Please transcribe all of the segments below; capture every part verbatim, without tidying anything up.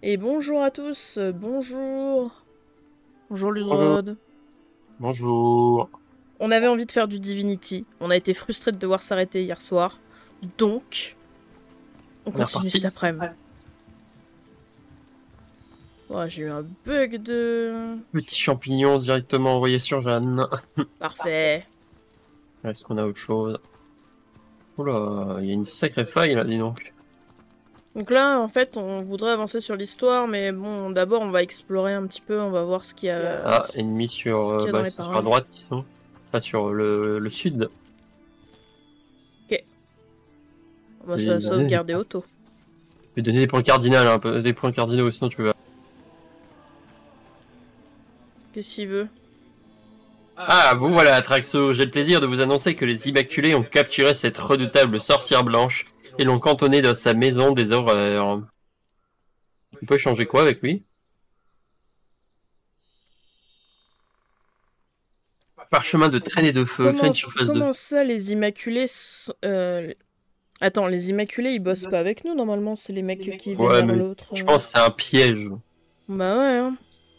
Et bonjour à tous, euh, bonjour. Bonjour Bonjour. Ludrod. Bonjour. On avait envie de faire du Divinity. On a été frustrés de devoir s'arrêter hier soir. Donc, on On est continue cet reparti. après-midi. Oh, j'ai eu un bug de... Petit champignon directement envoyé sur Jeanne. Parfait. Est-ce qu'on a autre chose? Oula, il y a une sacrée faille là, dis donc. Donc là, en fait, on voudrait avancer sur l'histoire, mais bon, d'abord, on va explorer un petit peu, on va voir ce qu'il y a, Ah, ennemis sur, ce euh, qu'il y a dans bah, les c'est sur la parages. droite qui sont. Pas sur le, le sud. Ok, on va Je se vais donner des, sauvegarder auto. je vais donner des points cardinaux, un peu, des points cardinaux, sinon tu vas. Qu'est-ce qu'il veut? Ah, vous voilà, Traxo. J'ai le plaisir de vous annoncer que les Immaculés ont capturé cette redoutable sorcière blanche et l'ont cantonnée dans sa maison des horreurs. On peut changer quoi avec lui? Parchemin de traînée de feu, crée Comment, une surface de. comment ça, les Immaculés... s- euh, Attends, les Immaculés, ils bossent pas avec nous, normalement, c'est les mecs qui Ouais, vénèrent mais l'autre. je euh. pense que c'est un piège. Bah ouais, hein.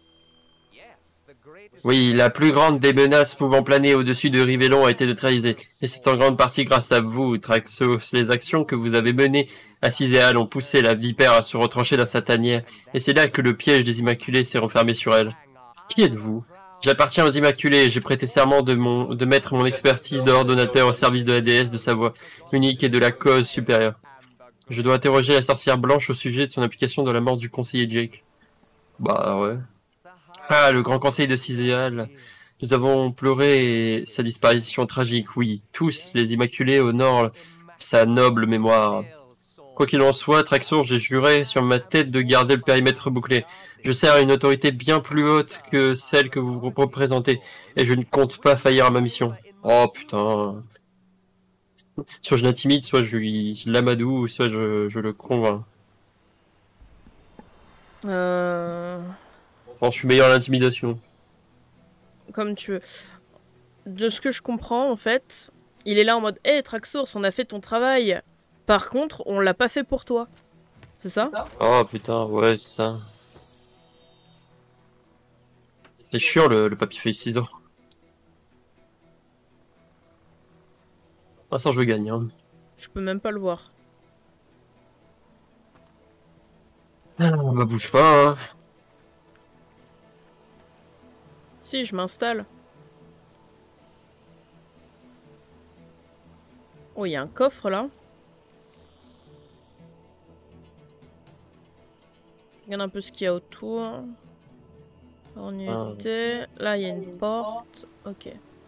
Oui, la plus grande des menaces pouvant planer au-dessus de Rivellon a été neutralisée. Et c'est en grande partie grâce à vous, Traxos. Les actions que vous avez menées à Ciséal ont poussé la vipère à se retrancher dans sa tanière. Et c'est là que le piège des Immaculés s'est refermé sur elle. Qui êtes-vous? J'appartiens aux Immaculés et j'ai prêté serment de, mon, de mettre mon expertise d'ordonnateur au service de la déesse de sa voix unique et de la cause supérieure. Je dois interroger la sorcière blanche au sujet de son implication dans la mort du conseiller Jake. Bah ouais. Ah, le grand conseil de Ciséal. Nous avons pleuré sa disparition tragique, oui. Tous, les Immaculés, honorent sa noble mémoire. Quoi qu'il en soit, Traxor, j'ai juré sur ma tête de garder le périmètre bouclé. Je sers à une autorité bien plus haute que celle que vous représentez, et je ne compte pas faillir à ma mission. Oh putain. Soit je l'intimide, soit je lui je l'amadoue, soit je, je le convainc. Euh... Bon, je suis meilleur à l'intimidation. Comme tu veux. De ce que je comprends, en fait, il est là en mode hé, hey, Traxours, on a fait ton travail. Par contre, on l'a pas fait pour toi. C'est ça? Oh putain, ouais, c'est ça. C'est chiant le, le papier feuille ciseaux. Ah ça je le gagne. Hein. Je peux même pas le voir. Ah, bah bouge pas. Hein. Si, je m'installe. Oh, il y a un coffre là. Je regarde un peu ce qu'il y a autour. On y Ah. était. Là, il y a une porte. Ok.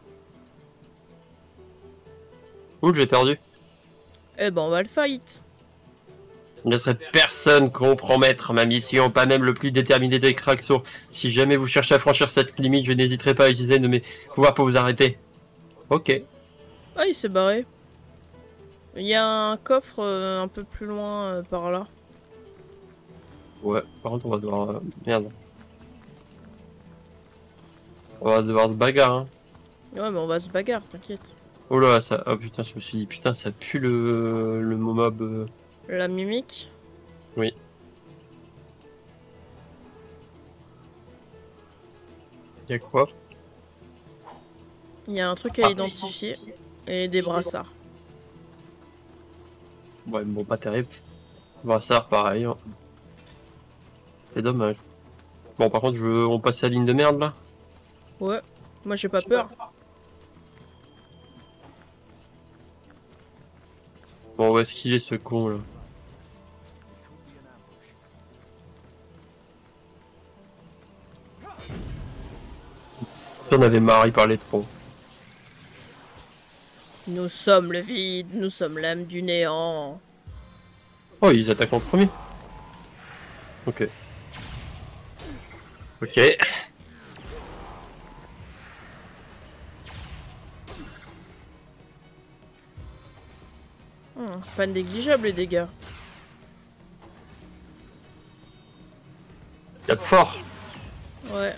Ouh, j'ai perdu. Eh ben, on va le fight. Je ne laisserai personne compromettre ma mission, pas même le plus déterminé des Kraxos. Si jamais vous cherchez à franchir cette limite, je n'hésiterai pas à utiliser de mes pouvoirs pour vous arrêter. Ok. Ah, il s'est barré. Il y a un coffre euh, un peu plus loin euh, par là. Ouais, par contre on va devoir... euh, Merde. On va devoir se bagarre, hein. Ouais, mais on va se bagarre, t'inquiète. Oh là, ça... Oh putain, je me suis dit, putain, ça pue le... le mob... euh. La mimique. Oui. Y'a quoi? Il y a un truc à Ah. identifier. Et des brassards. Ouais, bon, pas terrible. Brassard, pareil. Hein. C'est dommage. Bon, par contre, je veux... on passe à la ligne de merde, là. Ouais. Moi, j'ai pas peur. Bon, où est-ce qu'il est, ce con, là? J'en avais marre, il parlait trop. Nous sommes le vide, nous sommes l'âme du néant. Oh, ils attaquent en premier. Ok. Ok. Hmm, pas négligeable les dégâts. Tape fort. Ouais.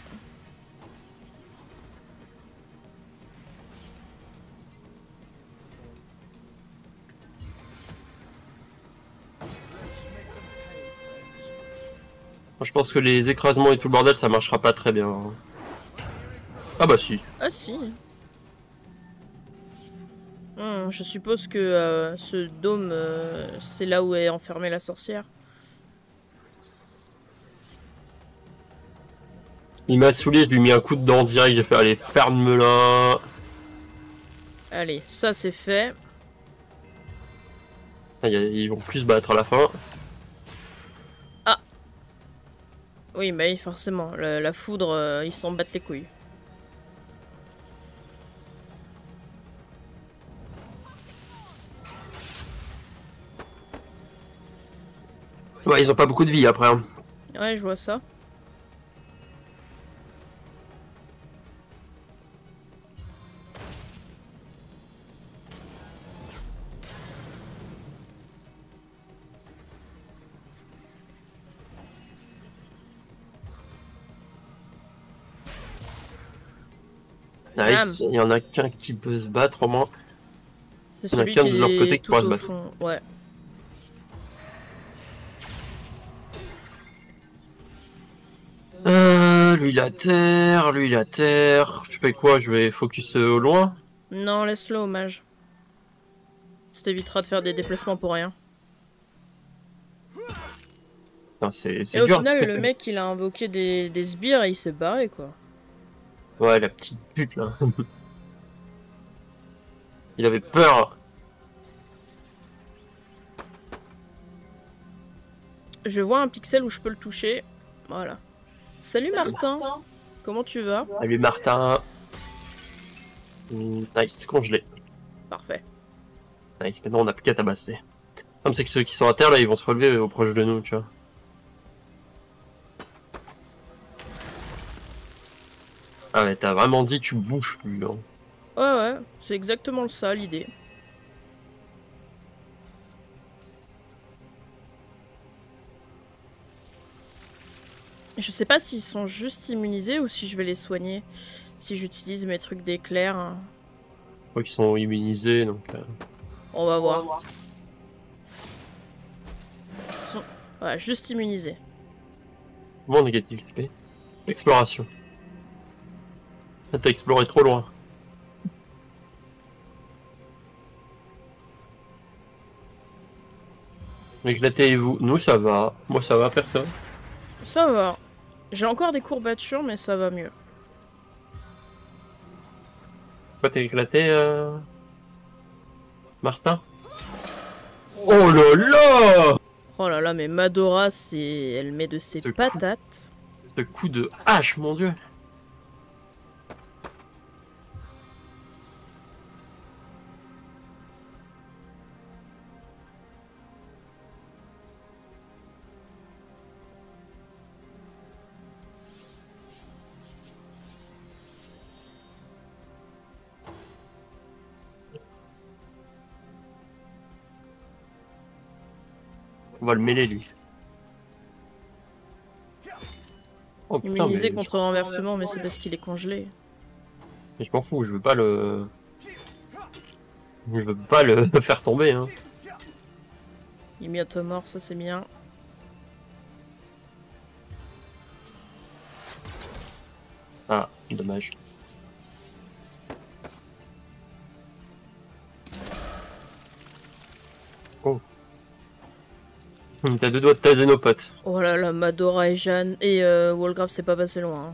Moi, je pense que les écrasements et tout le bordel, ça marchera pas très bien. Ah bah si. Ah si. Hmm, je suppose que euh, ce dôme, euh, c'est là où est enfermée la sorcière. Il m'a saoulé, je lui ai mis un coup de dent direct, j'ai fait allez, ferme-la. Allez, ça c'est fait. Ah, ils vont plus se battre à la fin. Ah. Oui, bah oui, forcément. La, la foudre, euh, ils s'en battent les couilles. Ouais, ils ont pas beaucoup de vie après. Hein. Ouais, je vois ça. Nice, il y en a qu'un qui peut se battre au moins. C'est Il y en a celui qu'un qui de leur côté est qui pourra tout se au battre. fond. Ouais. Euh, lui la terre, lui la terre. Je fais quoi? Je vais focus euh, au loin? Non, laisse-le, hommage. Ça t'évitera de faire des déplacements pour rien. C'est Et au dur. final, le mec, il a invoqué des, des sbires et il s'est barré, quoi. Ouais, la petite pute, là. Il avait peur. Je vois un pixel où je peux le toucher. Voilà. Salut Martin. Comment tu vas? Salut Martin. Nice, congelé. Parfait. Nice, maintenant on n'a plus qu'à tabasser. Comme c'est que ceux qui sont à terre, là, ils vont se relever au proche de nous, tu vois. Ah mais t'as vraiment dit tu bouges plus, hein. Ouais, ouais, c'est exactement ça l'idée. Je sais pas s'ils sont juste immunisés ou si je vais les soigner. Si j'utilise mes trucs d'éclair. Je crois qu'ils sont immunisés, donc... Euh... On va voir. Ils sont... Ouais, juste immunisés. Bon, négatif X P. Exploration. T'as exploré trop loin. Éclatez-vous. Nous, ça va. Moi, ça va, personne. Ça va. J'ai encore des courbatures, mais ça va mieux. Quoi, t'es éclaté, euh... Martin? Oh là là! Oh là là, mais Madora, c'est... Elle met de ses Ce patates. Coup... Ce coup de hache, mon dieu! On va le mêler, lui. Oh, putain, Immunisé mais... contre renversement, mais c'est parce qu'il est congelé. Mais je m'en fous, je veux pas le... Je veux pas le faire tomber, hein. Il est bientôt mort, ça c'est bien. Ah, dommage. Oh. T'as deux doigts de taser nos potes. Oh là là, Madora et Jeanne et euh, Walgrave, c'est pas passé loin.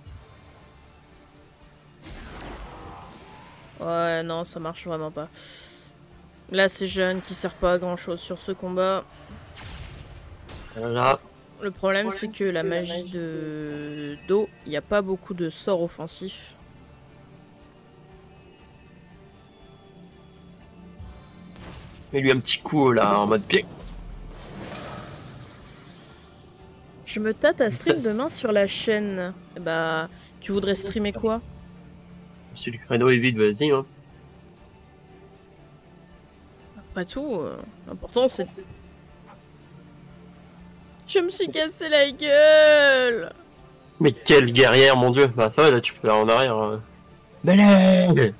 Hein. Ouais, non, ça marche vraiment pas. Là, c'est Jeanne qui sert pas à grand chose sur ce combat. Là. Le problème, c'est que la magie de d'eau, il n'y a pas beaucoup de sorts offensifs. Mets-lui un petit coup là, en mode pied. Je me tâte à stream demain sur la chaîne. Bah, tu voudrais streamer quoi? Si le créneau est vide, vas-y. Hein. Après tout, euh, l'important c'est... Je me suis cassé la gueule! Mais quelle guerrière, mon dieu! Bah ça va, là tu fais en arrière. Hein. Belay!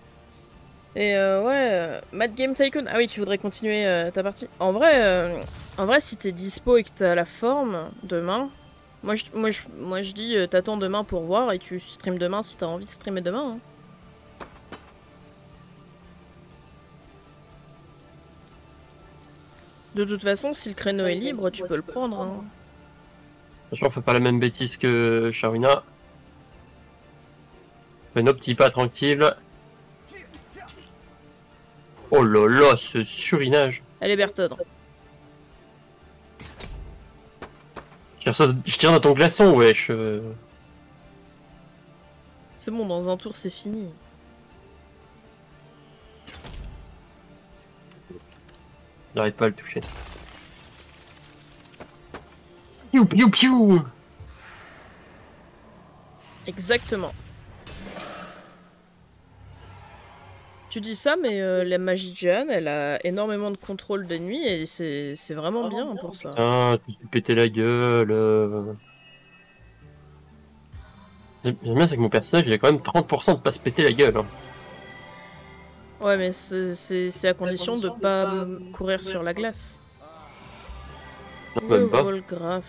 Et euh, ouais, euh, Mad Game Tycoon. Ah oui, tu voudrais continuer euh, ta partie. En vrai, euh, En vrai, si t'es dispo et que t'as la forme, demain... Moi je, moi, je, moi, je dis, euh, t'attends demain pour voir et tu stream demain si t'as envie de streamer demain. Hein. De toute façon, si le créneau est libre, tu peux le prendre. Hein. Franchement, on fait pas la même bêtise que Sharwina. Fais nos petits pas tranquilles. Oh là là, ce surinage. Allez, Bertone. Je tire, ça- je tire dans ton glaçon, wesh. C'est bon, dans un tour, c'est fini. J'arrive pas à le toucher. Piou piou piou. Exactement. Tu dis ça, mais euh, la magie de Jeanne, elle a énormément de contrôle d'ennemis et c'est vraiment bien pour ça. Putain, tu t'es pété la gueule. euh. J'aime bien, c'est que mon personnage, il a quand même trente pour cent de pas se péter la gueule. Hein. Ouais, mais c'est à condition de pas courir sur la glace. Non, même pas. Volgraph.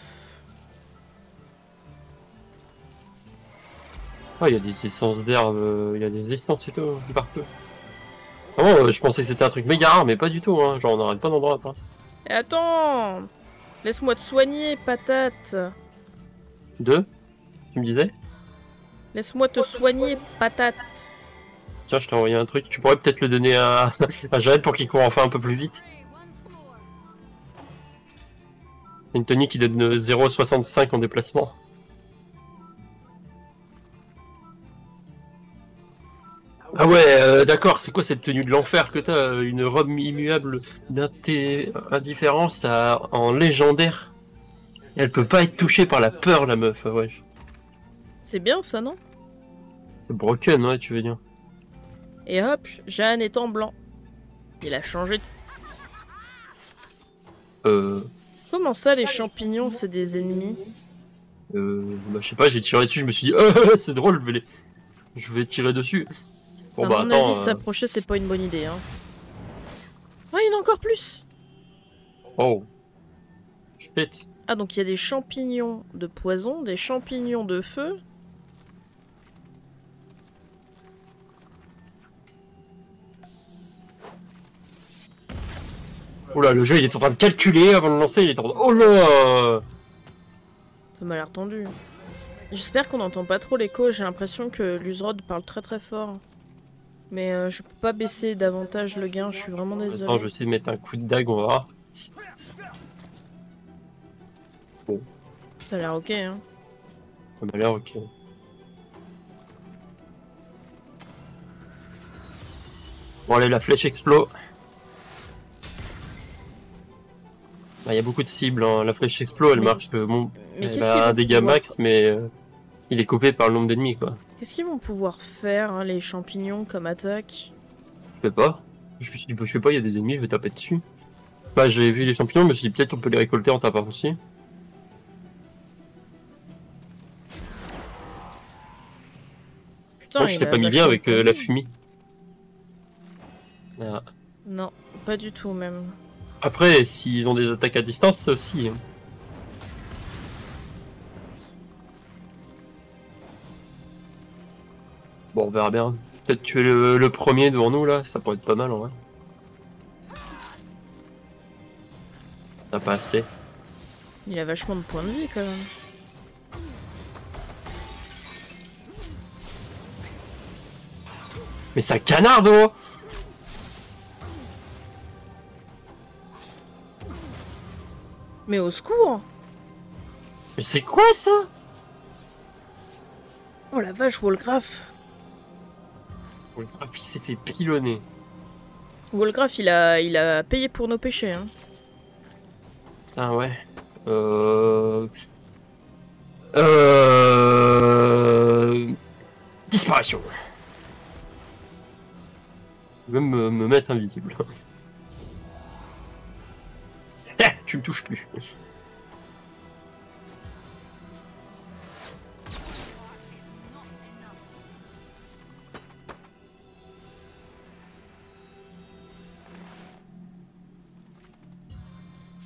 Ah, il y a des essences d'herbe, euh, il y a des essences et tout, partout. Vraiment, euh, je pensais que c'était un truc méga rare, mais pas du tout, hein. Genre, on n'arrête pas d'en droite. Hein. Et attends! Laisse-moi te soigner, patate! Deux? Tu me disais? Laisse-moi te soigner, patate! Tiens, je t'ai envoyé un truc, tu pourrais peut-être le donner à, à Jared pour qu'il court enfin un peu plus vite. Une tenue qui donne zéro virgule soixante-cinq en déplacement. Ah ouais, euh, d'accord, c'est quoi cette tenue de l'enfer que t'as? Une robe immuable d'indifférence en légendaire. Elle peut pas être touchée par la peur, la meuf, ouais. C'est bien ça, non? Broken, ouais, tu veux dire. Et hop, Jeanne est en blanc. Il a changé de... Euh... Comment ça, les champignons, c'est des ennemis? Euh... Bah, je sais pas, j'ai tiré dessus, je me suis dit, oh, c'est drôle, je vais, les... je vais tirer dessus. Bon, à bah, mon attends... avis, euh... s'approcher, c'est pas une bonne idée, hein. Ah, il y en a encore plus! Oh. Shit. Ah, donc il y a des champignons de poison, des champignons de feu. Oula, le jeu il est en train de calculer avant de lancer, il est en train de... Oh là. Ça m'a l'air tendu. J'espère qu'on n'entend pas trop l'écho, j'ai l'impression que Luzrod parle très très fort. Mais euh, je peux pas baisser davantage le gain, je suis vraiment désolée. Attends, je vais essayer de mettre un coup de dague, on va voir. Bon. Ça a l'air ok, hein. Ça m'a l'air ok. Bon allez, la flèche explose. Il bah, y a beaucoup de cibles, hein. La flèche explose, elle mais, marche que bon, mais elle a un dégât pouvoir... max, mais euh, il est coupé par le nombre d'ennemis, quoi. Qu'est-ce qu'ils vont pouvoir faire, hein, les champignons, comme attaque? Je sais pas. Je me suis dit, je sais pas, il y a des ennemis, je vais taper dessus. Bah, j'ai vu les champignons, je me suis dit, peut-être on peut les récolter en tapant aussi. Putain, moi, je serais pas mis bien avec euh, la fumée. Ah. Non, pas du tout, même. Après, s'ils ont des attaques à distance, ça aussi. Hein. Bon, on verra bien. Peut-être tuer le, le premier devant nous, là, ça pourrait être pas mal, en vrai. T'as pas assez. Il a vachement de points de vie, quand même. Mais ça canarde, oh. Mais au secours! Mais c'est quoi ça? Oh la vache, Volgraph! Volgraph il s'est fait pilonner. Volgraph il a, il a payé pour nos péchés. Hein. Ah ouais. Euh... Euh... Disparition. Je vais me, me mettre invisible. Ah, tu me touches plus.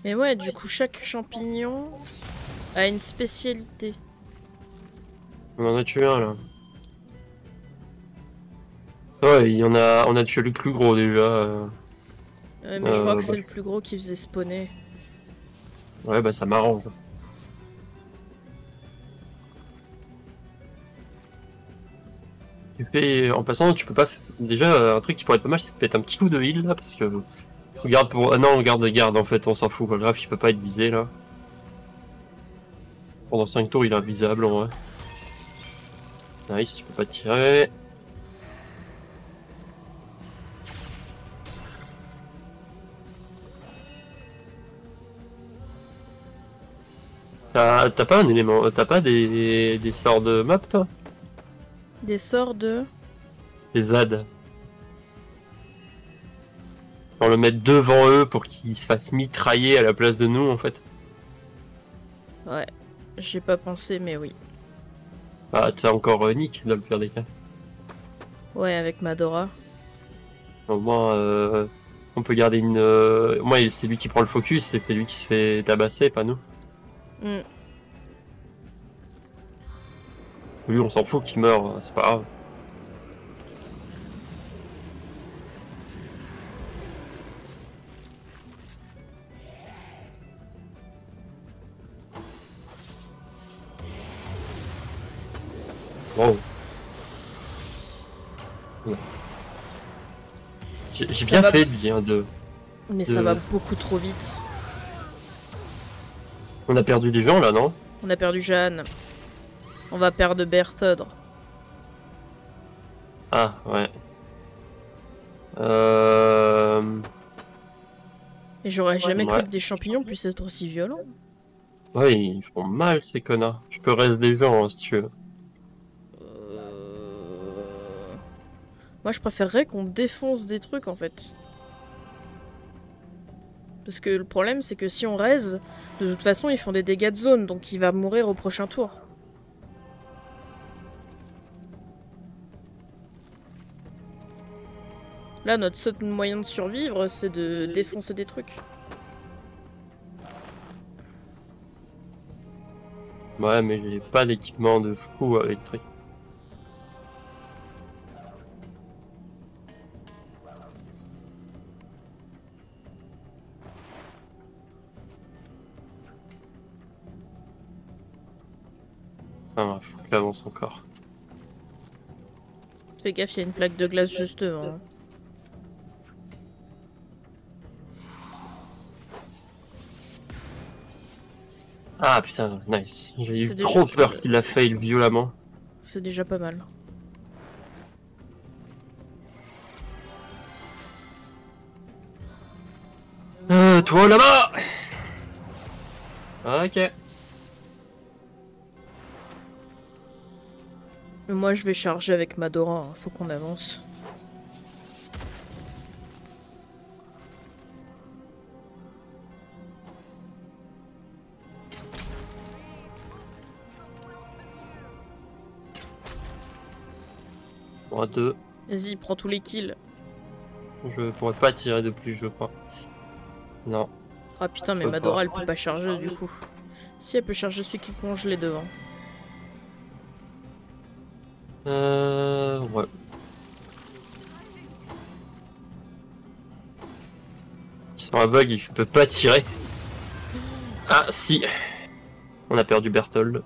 Mais ouais, du coup, chaque champignon a une spécialité. On en a tué un là. Ouais, il y en a, on a tué le plus gros déjà. euh. Ouais, mais je crois Euh, que bah, c'est le plus gros qui faisait spawner. ouais, bah ça m'arrange. Tu fais, en passant, tu peux pas. Déjà, euh, un truc qui pourrait être pas mal, c'est de mettre un petit coup de heal là, parce que. Regarde pour. Ah non, garde, garde en fait, on s'en fout, pas grave, il peut pas être visé là. Pendant cinq tours, il est invisible en vrai. Nice, tu peux pas tirer. T'as t'as pas un élément. T'as pas des, des sorts de map toi? Des sorts de... Des Z A D. On le mettre devant eux pour qu'ils se fassent mitrailler à la place de nous en fait. Ouais, j'ai pas pensé, mais oui. Ah, t'as encore euh, Nick dans le pire des cas. Ouais, avec Madora. Au moins, euh, on peut garder une. Euh... Moi, c'est lui qui prend le focus et c'est lui qui se fait tabasser, pas nous. Mm. Lui, on s'en fout qu'il meurt, c'est pas grave. Wow. J'ai bien va... fait de dire de. Mais de... ça va beaucoup trop vite. On a perdu des gens là, non? On a perdu Jeanne. On va perdre Berthodre. Ah, ouais. Euh... Et j'aurais jamais ouais. cru que des champignons puissent être aussi violents. Ouais, ils font mal ces connards. Je peux rester des gens hein, si tu veux. Euh... Moi, je préférerais qu'on défonce des trucs en fait. Parce que le problème, c'est que si on raise, de toute façon, ils font des dégâts de zone, donc il va mourir au prochain tour. Là, notre seul moyen de survivre, c'est de défoncer des trucs. Ouais, mais j'ai pas d'équipement de fou électrique. Ah, bref, faut que j'avance encore. Fais gaffe, il y a une plaque de glace juste devant. Hein. Ah putain, nice. J'ai eu C'est trop déjà... peur qu'il a fail violemment. C'est déjà pas mal. Euh, toi là-bas! Ok. Mais moi, je vais charger avec Madora, hein. Faut qu'on avance. Bon, à deux. Vas-y, prends tous les kills. Je pourrais pas tirer de plus, je crois. Non. Ah putain, mais Peut Madora, pas. elle peut pas charger du coup. Si, elle peut charger celui qui est congelé devant. Euh... Ouais. Ils sont aveugles, ils peuvent pas tirer. Ah, si. On a perdu Berthold.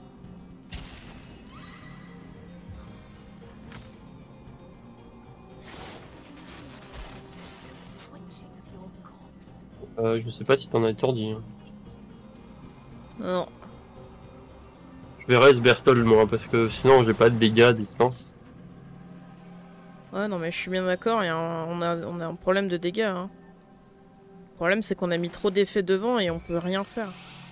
Euh, je sais pas si t'en as étourdi. Hein. Non. Je verrai ce Berthold, moi, parce que sinon j'ai pas de dégâts à distance. Ouais, non, mais je suis bien d'accord, on, a, on a un problème de dégâts. Hein. Le problème, c'est qu'on a mis trop d'effets devant et on peut rien faire.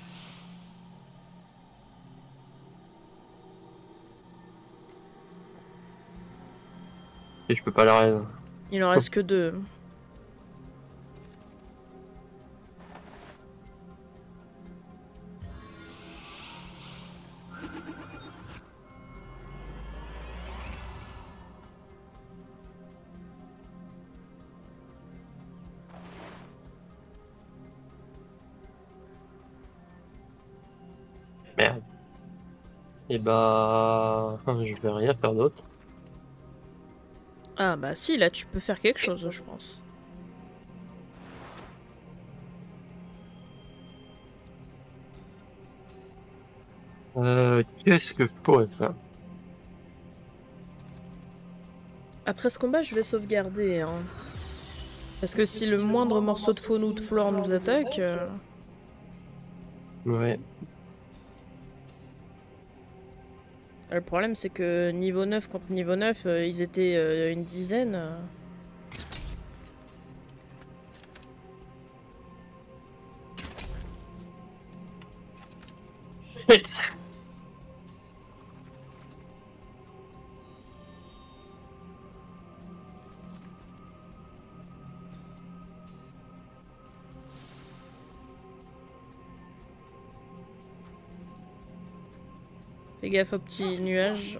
Et je peux pas l'arrêter. Il en reste que deux. Et bah... Je vais rien faire d'autre. Ah bah si, là tu peux faire quelque chose, je pense. Euh, Qu'est-ce que je pourrais faire? Après ce combat, je vais sauvegarder, hein. Parce que si le moindre morceau de faune ou de flore nous attaque... Euh... Ouais. Le problème, c'est que niveau neuf contre niveau neuf, euh, ils étaient euh, une dizaine. Euh... Fais gaffe aux petits nuages.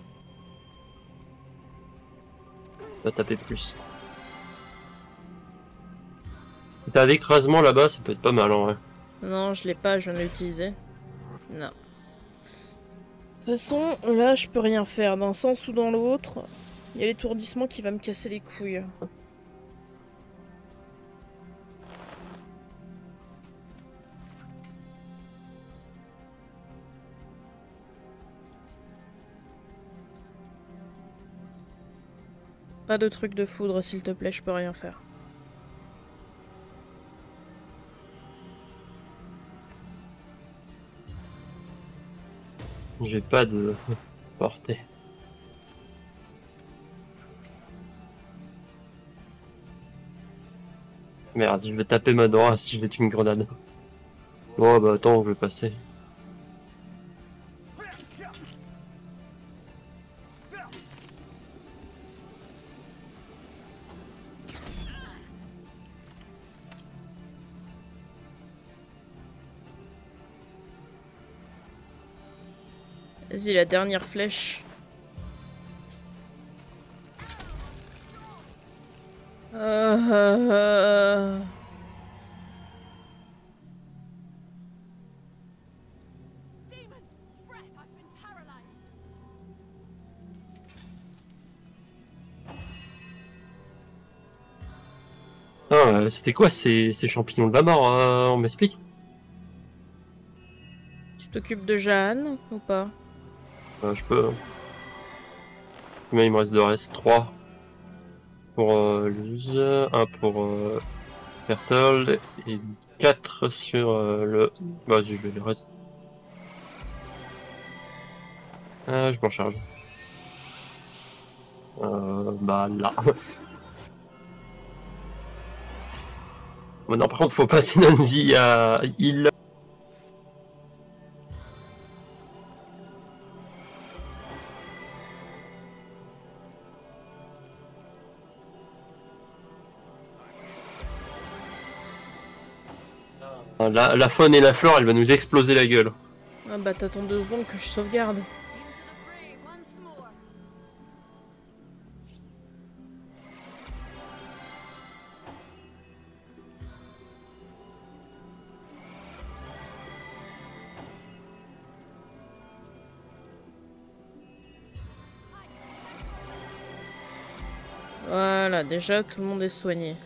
Va taper plus. T'as un écrasement là-bas, ça peut être pas mal en vrai. Non, je l'ai pas, je viens de l'utiliser. Non. De toute façon, là, je peux rien faire. D'un sens ou dans l'autre, il y a l'étourdissement qui va me casser les couilles. Pas de truc de foudre, s'il te plaît, je peux rien faire. J'ai pas de portée. Merde, je vais taper ma droite si je vais tuer une grenade. Bon bah attends, je vais passer. Vas-y, la dernière flèche. Euh... euh... Ah, euh, c'était quoi ces, ces champignons de la mort, hein, on m'explique? Tu t'occupes de Jeanne ou pas? euh, Je peux. Combien il me reste de reste? trois. Pour euh, Luz, un pour euh, Berthold et quatre sur euh, le... Bah je vais le reste. Ah, je m'en charge. Euh, bah là. Bon, non, par contre, faut passer notre vie à il. La, la faune et la flore, elle va nous exploser la gueule. Ah bah t'attends deux secondes que je sauvegarde. Voilà, déjà tout le monde est soigné.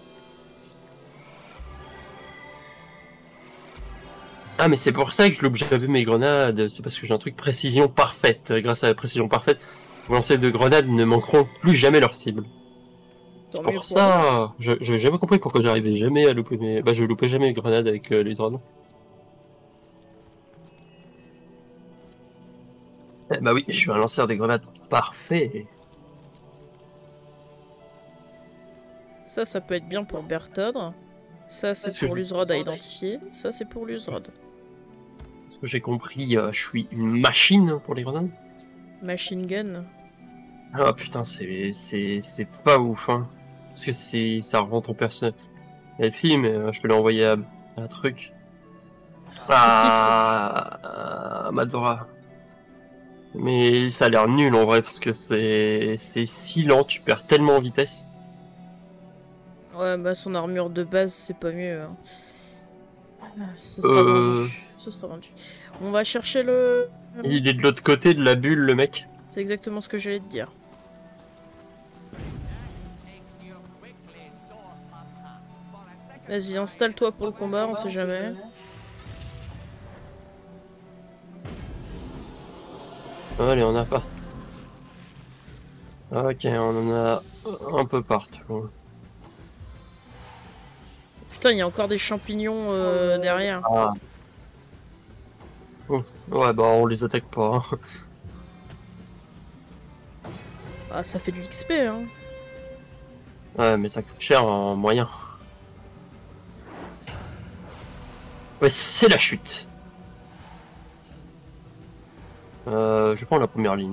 Ah mais c'est pour ça que je loupe jamais mes grenades, c'est parce que j'ai un truc précision parfaite. Grâce à la précision parfaite, vos lancers de grenades ne manqueront plus jamais leur cible. C'est pour ça, je j'avais jamais compris pourquoi j'arrivais jamais à louper mes... Bah je loupais jamais mes grenades avec euh, les drones. Eh bah oui, je suis un lanceur des grenades parfait. Ça, ça peut être bien pour Berthold. Ça, c'est pour Luzrod à identifier. Ça, c'est pour Luzrod. Est-ce que j'ai compris, euh, je suis une machine pour les grenades? Machine gun. Ah putain, c'est c'est pas ouf, hein. Parce que c'est ça rend ton personnage. La fille, mais euh, je peux l'envoyer à, à un truc. Ah, à Madora. Mais ça a l'air nul en vrai, parce que c'est c'est si lent, tu perds tellement en vitesse. Ouais, bah son armure de base, c'est pas mieux. Hein. Ce sera Euh... vendu. Ce sera vendu. On va chercher le... Il est de l'autre côté de la bulle, le mec. C'est exactement ce que j'allais te dire. Vas-y, installe-toi pour le combat, on sait jamais. Allez, on a partout. Ok, on en a un peu partout. Putain, il y a encore des champignons euh, derrière. Ah. Oh. Ouais, bah on les attaque pas. Ah, ça fait de l'X P, hein. Ouais, mais ça coûte cher en moyen. Ouais, c'est la chute. Euh, je prends la première ligne.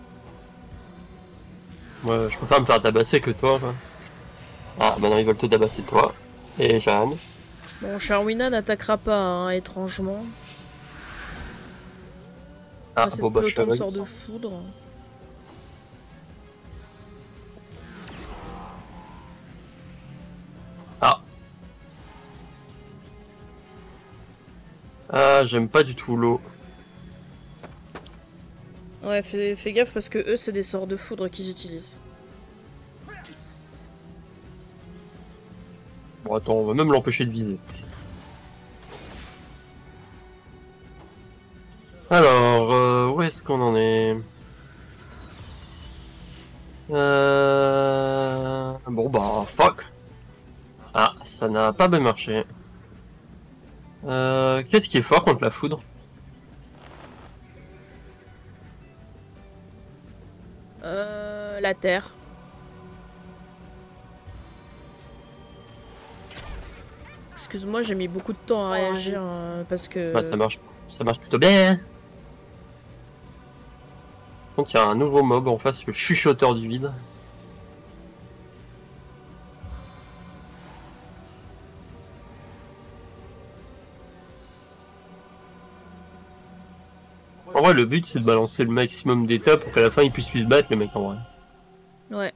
Ouais, je préfère me faire tabasser que toi. Quoi. Ah, maintenant ils veulent te tabasser toi. Et Jeanne. Bon, Charwina n'attaquera pas, hein, étrangement. Ah, Ah, cette bon bah je suis peloton aveugle. sort de foudre. Ah. Ah, j'aime pas du tout l'eau. Ouais, fais, fais gaffe parce que eux, c'est des sorts de foudre qu'ils utilisent. Bon, attends, on va même l'empêcher de viser. Alors, euh, où est-ce qu'on en est euh... Bon bah, fuck. Ah, ça n'a pas bien marché. Euh, Qu'est-ce qui est fort contre la foudre? Euh, la terre. Excuse-moi, j'ai mis beaucoup de temps à réagir euh, parce que... Ça, ça marche, ça marche plutôt bien. Donc il y a un nouveau mob en face, le chuchoteur du vide. En vrai, le but c'est de balancer le maximum d'états pour qu'à la fin ils puissent plus se battre, les mecs en vrai. Ouais.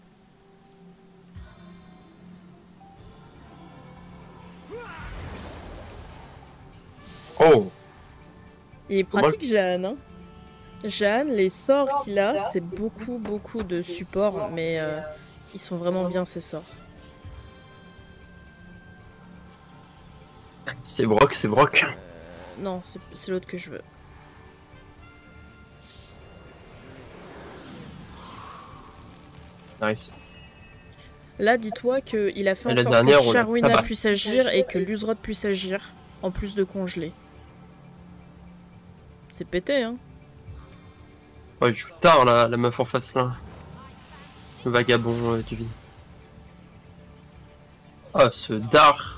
Oh! Il est pratique, Jeanne, hein. Jeanne, les sorts qu'il a, c'est beaucoup, beaucoup de support, mais euh, ils sont vraiment bien, ces sorts. C'est Brock, c'est Brock. Euh, non, c'est l'autre que je veux. Nice. Là, dis-toi qu'il a fait en la sorte dernière, que on l'a- Charwina ah bah. puisse agir et que Luzroth puisse agir, en plus de congeler. C'est pété, hein. Ouais, je joue tard la, la meuf en face là. Le vagabond euh, du vide. Ah, ce dard.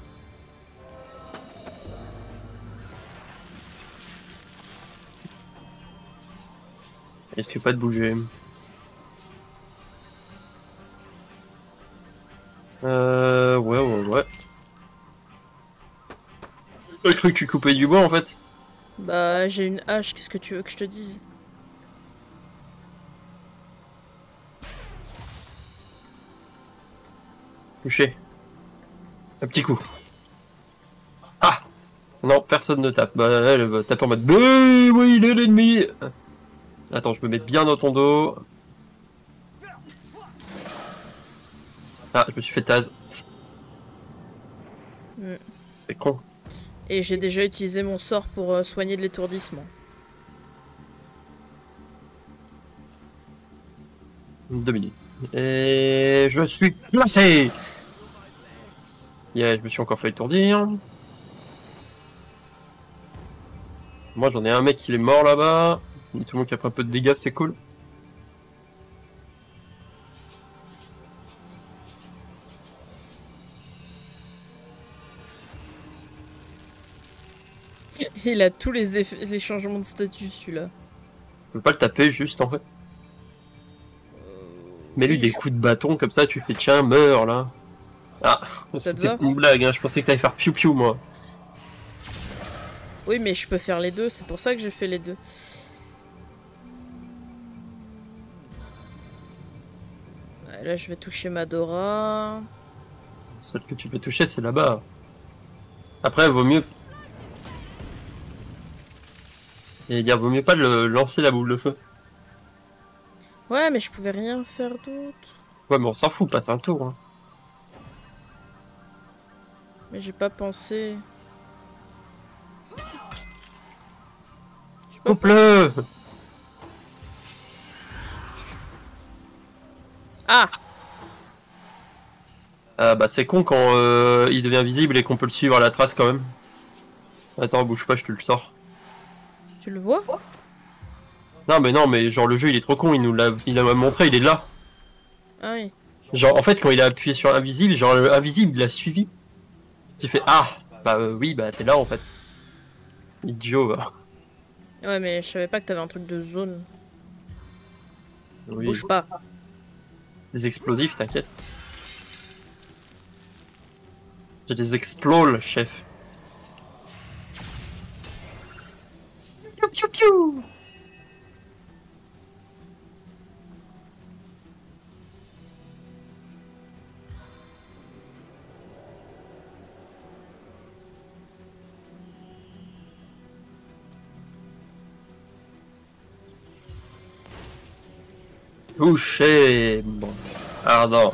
Il risque pas de bouger. Euh. Ouais, ouais, ouais. J'ai cru que tu coupais du bois en fait. Bah, j'ai une hache, qu'est-ce que tu veux que je te dise? Touché. Un petit coup. Ah! Non, personne ne tape. Bah, elle va taper en mode. Bah, oui, il est l'ennemi! Attends, je me mets bien dans ton dos. Ah, je me suis fait tase. Mm. C'est con. Et j'ai déjà utilisé mon sort pour euh, soigner de l'étourdissement. Deux minutes. Et je suis placé! Yeah, je me suis encore fait étourdir. Moi j'en ai un mec qui est mort là-bas. Tout le monde qui a pris un peu de dégâts, c'est cool. Il a tous les, effets, les changements de statut, celui-là. Je peux pas le taper juste en fait. Mais lui des coups de bâton comme ça, tu fais tiens, meurs là. Ah, c'était une blague, hein. Je pensais que t'allais faire piou piou moi. Oui, mais je peux faire les deux, c'est pour ça que j'ai fait les deux. Ouais, là, je vais toucher Madora. Celle que tu peux toucher, c'est là-bas. Après, vaut mieux Et dire, vaut mieux pas le lancer la boule de feu. Ouais, mais je pouvais rien faire d'autre. Ouais, mais on s'en fout, passe un tour. Hein. Mais j'ai pas pensé. Pas Coupe-le! Ah! Ah bah c'est con quand euh, il devient visible et qu'on peut le suivre à la trace quand même. Attends, bouge pas, je te le sors. Tu le vois? Non mais non, mais genre le jeu il est trop con, il nous l'a il a montré, il est là. Ah oui. Genre en fait quand il a appuyé sur invisible, genre le invisible il l'a suivi. J'ai fait ah bah euh, oui bah t'es là en fait. Idiot va. Ouais, mais je savais pas que t'avais un truc de zone. Oui. Bouge pas. Des explosifs, t'inquiète. J'ai des explols, chef. Piou piou piou. Touché. Bon. Ardent.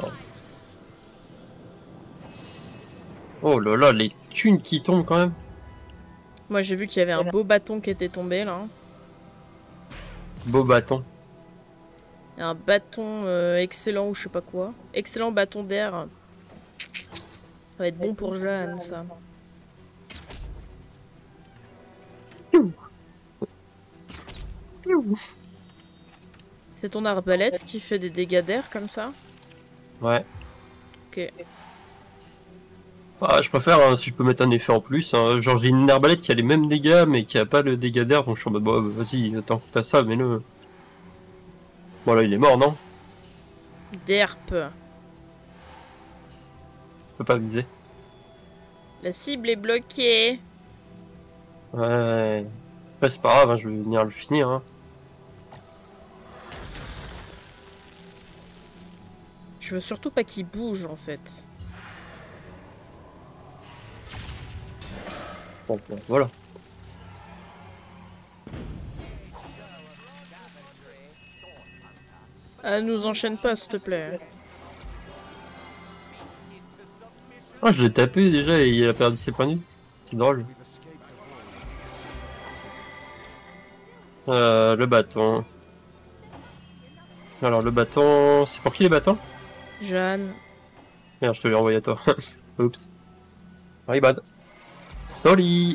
Oh là là, les thunes qui tombent quand même. Moi, j'ai vu qu'il y avait un beau bâton qui était tombé là. Beau bâton. Un bâton euh, excellent ou je sais pas quoi. Excellent bâton d'air. Ça va être bon pour Jeanne, ça. C'est ton arbalète qui fait des dégâts d'air comme ça? Ouais. Ok. Ah, je préfère hein, si je peux mettre un effet en plus. Hein. Genre j'ai une arbalète qui a les mêmes dégâts mais qui a pas le dégât d'air, donc je suis en mode bon, vas-y, attends que t'as ça, mais le. Bon là il est mort, non? Derp. Je peux pas viser. La cible est bloquée. Ouais. Après c'est pas grave, hein, je vais venir le finir. Hein. Je veux surtout pas qu'il bouge en fait. Bon, bon, voilà. Ah, nous enchaîne pas, s'il te plaît. Ah, je l'ai tapé déjà et il a perdu ses points de vie. C'est drôle. Euh, le bâton. Alors le bâton, c'est pour qui les bâtons? Jeanne. Merde, je te l'ai envoyé à toi. Oups. My bad. Sorry.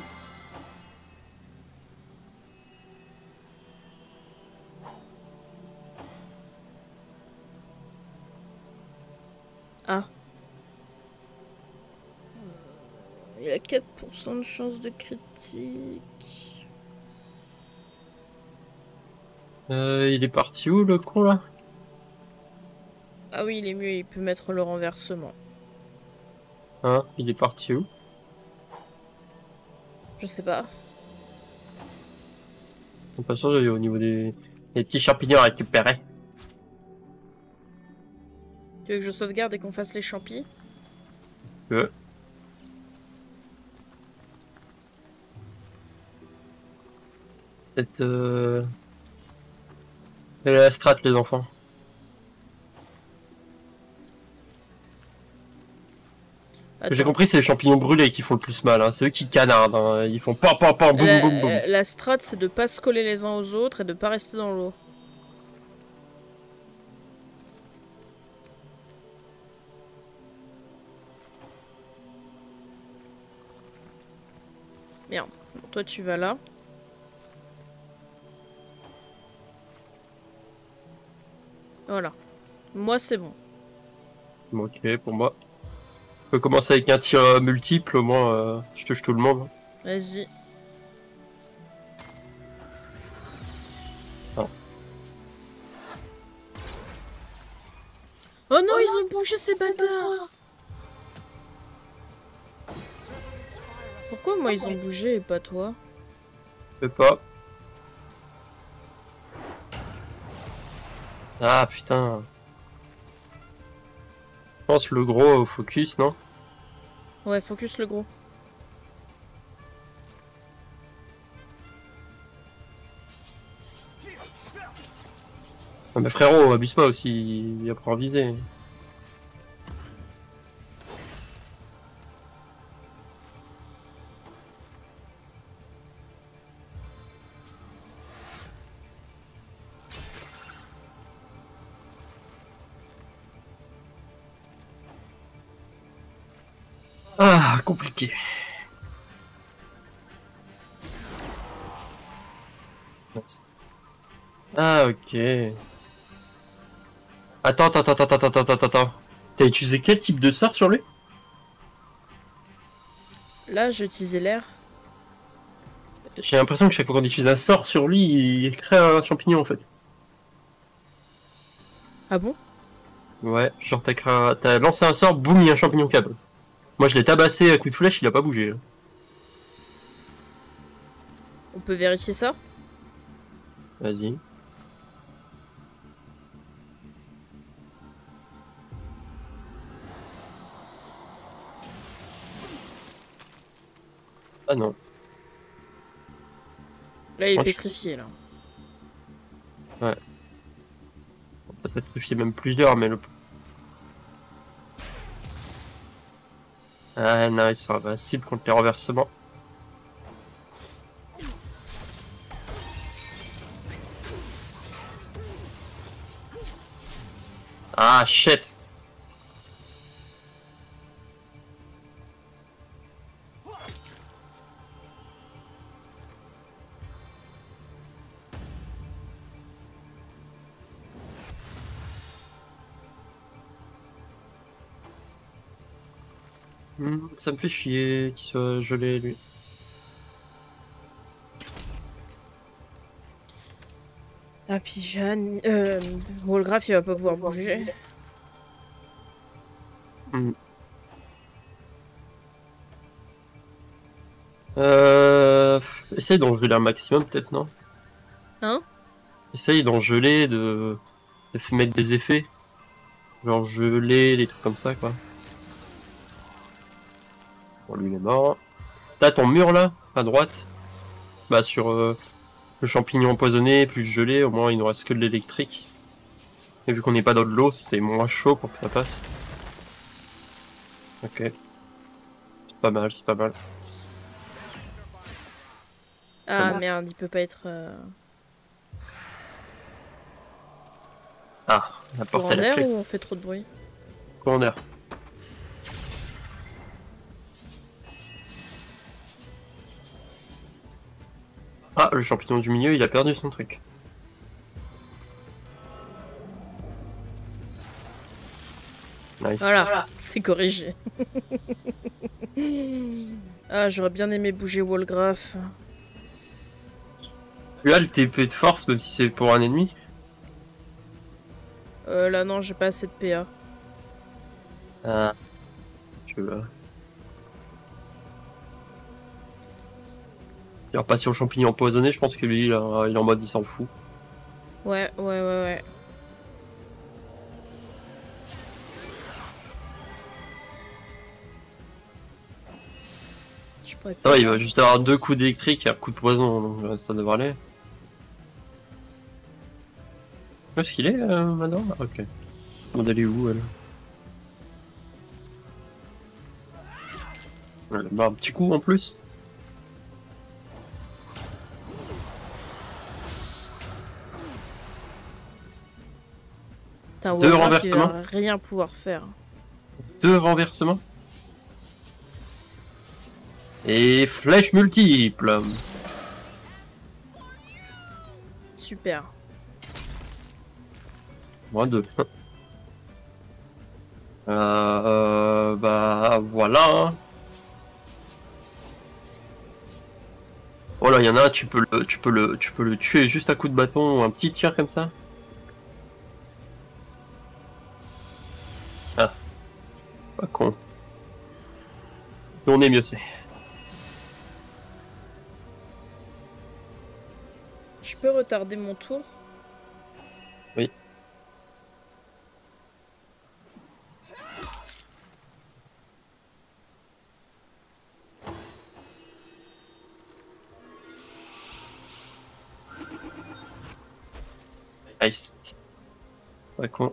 Ah. Il a quatre pour cent de chance de critique. Euh, il est parti où le con là? Ah oui, il est mieux, il peut mettre le renversement. Hein? Il est parti où? Je sais pas. On pas sûr au niveau des... des petits champignons à récupérer. Tu veux que je sauvegarde et qu'on fasse les champis? Ouais. Peut-être euh... Elle est la strat les enfants. J'ai compris, c'est les champignons brûlés qui font le plus mal. Hein. C'est eux qui canardent. Hein. Ils font pam pam pam boum la, boum boum. La strat, c'est de pas se coller les uns aux autres et de pas rester dans l'eau. Merde. Bon, toi, tu vas là. Voilà. Moi, c'est bon. Ok, pour moi. On peut commencer avec un tir euh, multiple, au moins euh, je touche tout le monde. Vas-y. Ah. Oh non, ils ont bougé ces bâtards! Pourquoi moi ils ont bougé et pas toi? Je sais pas. Ah putain. Je pense le gros au focus, non? Ouais, focus le gros. Ah, mais frérot, abuse pas aussi, il apprend à viser. Ah, compliqué. Ah, ok. Attends, attends, attends, attends, attends, attends, attends. T'as utilisé quel type de sort sur lui? Là, j'ai utilisé l'air. J'ai l'impression que chaque fois qu'on utilise un sort sur lui, il crée un champignon en fait. Ah bon? Ouais, genre t'as créé un... t'as lancé un sort, boum, il y a un champignon câble. Moi je l'ai tabassé à coup de flèche, il a pas bougé. On peut vérifier ça? Vas-y. Ah non. Là, il est Moi, je- pétrifié, là. Ouais. On peut peut-être méfier même plusieurs, mais le... Ah non, ils sont invincibles contre les renversements. Ah shit. Hmm, ça me fait chier qu'il soit gelé lui. Ah, puis Jeanne... Euh... Wolgraf, il va pas pouvoir bouger. Hmm. Euh... Essaye d'en geler un maximum peut-être, non? Hein? Essaye d'en geler, de... de mettre des effets. Genre geler, des trucs comme ça quoi. Bon lui il est mort. T'as ton mur là, à droite. Bah sur euh, le champignon empoisonné plus gelé, au moins il nous reste que de l'électrique. Et vu qu'on n'est pas dans de l'eau, c'est moins chaud pour que ça passe. Ok. C'est pas mal, c'est pas mal. Ah, merde, il peut pas être... Euh... Ah, la Pour porte à en la air clé. ou on fait trop de bruit? Corner. Ah, le champignon du milieu, il a perdu son truc. Nice. Voilà, voilà. C'est corrigé. Ah, j'aurais bien aimé bouger Wolgraf. Tu as le T P de force, même si c'est pour un ennemi. Euh, là, non, j'ai pas assez de P A. Ah. Tu veux. Il pas sur le champignon empoisonné, je pense que lui, il, a- il est en mode il s'en fout. Ouais, ouais, ouais, ouais. Je pourrais Ça va, il peut-être... va juste avoir deux coups d'électrique et un coup de poison, donc euh, ça devrait aller. Où est-ce qu'il est, euh, madame? Ok. On est allé où, elle? Elle a un petit coup en plus. Putain, Deux Wolgraf, il va renversements. rien pouvoir faire. Deux renversements. Et flèche multiple. Super. Moins deux. Euh, euh, bah voilà. Hein. Oh là, il y en a un, tu peux le, tu peux le, tu peux le tuer juste à coup de bâton, un petit tir comme ça. Ah, pas con. Plus on est mieux c'est. Je peux retarder mon tour? Oui. Nice. Pas con.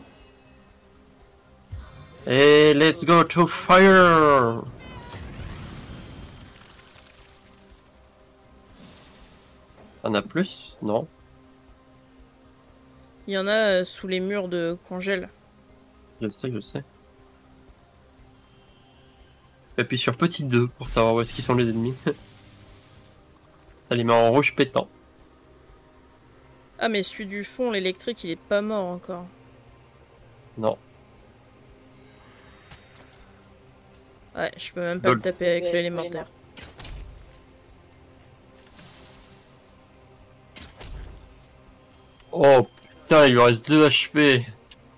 Et let's go to fire! Y'en a plus? Non. Il y en a euh, sous les murs de congèle. Je sais, je sais. J'appuie sur petit deux pour savoir où est-ce qu'ils sont les ennemis. Ça les met en rouge pétant. Ah mais celui du fond, l'électrique, il est pas mort encore. Non. Ouais, je peux même pas Lol. le taper avec l'élémentaire. Oh putain, il lui reste deux H P.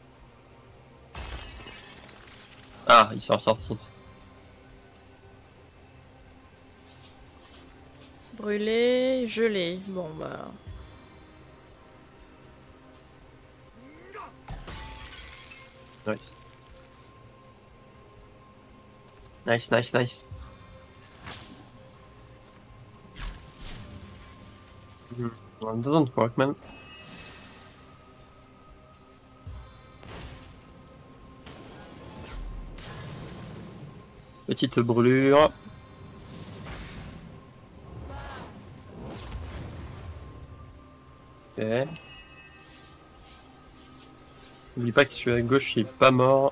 Ah, il s'en sorti. Brûlé, gelé. Bon bah... Nice. Nice, nice, nice. Hmm, it doesn't work, man. Petite brûlure. Ok. N'oublie pas que celui à gauche il est pas mort.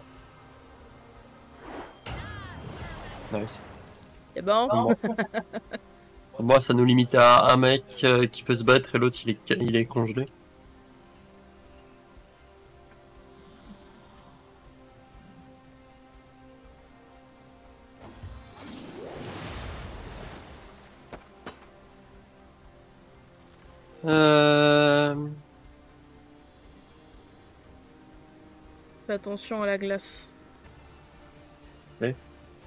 Nice. Et ben... Moi, moi ça nous limite à un mec euh, qui peut se battre et l'autre il est, il est congelé. Euh... Fais attention à la glace. Ouais.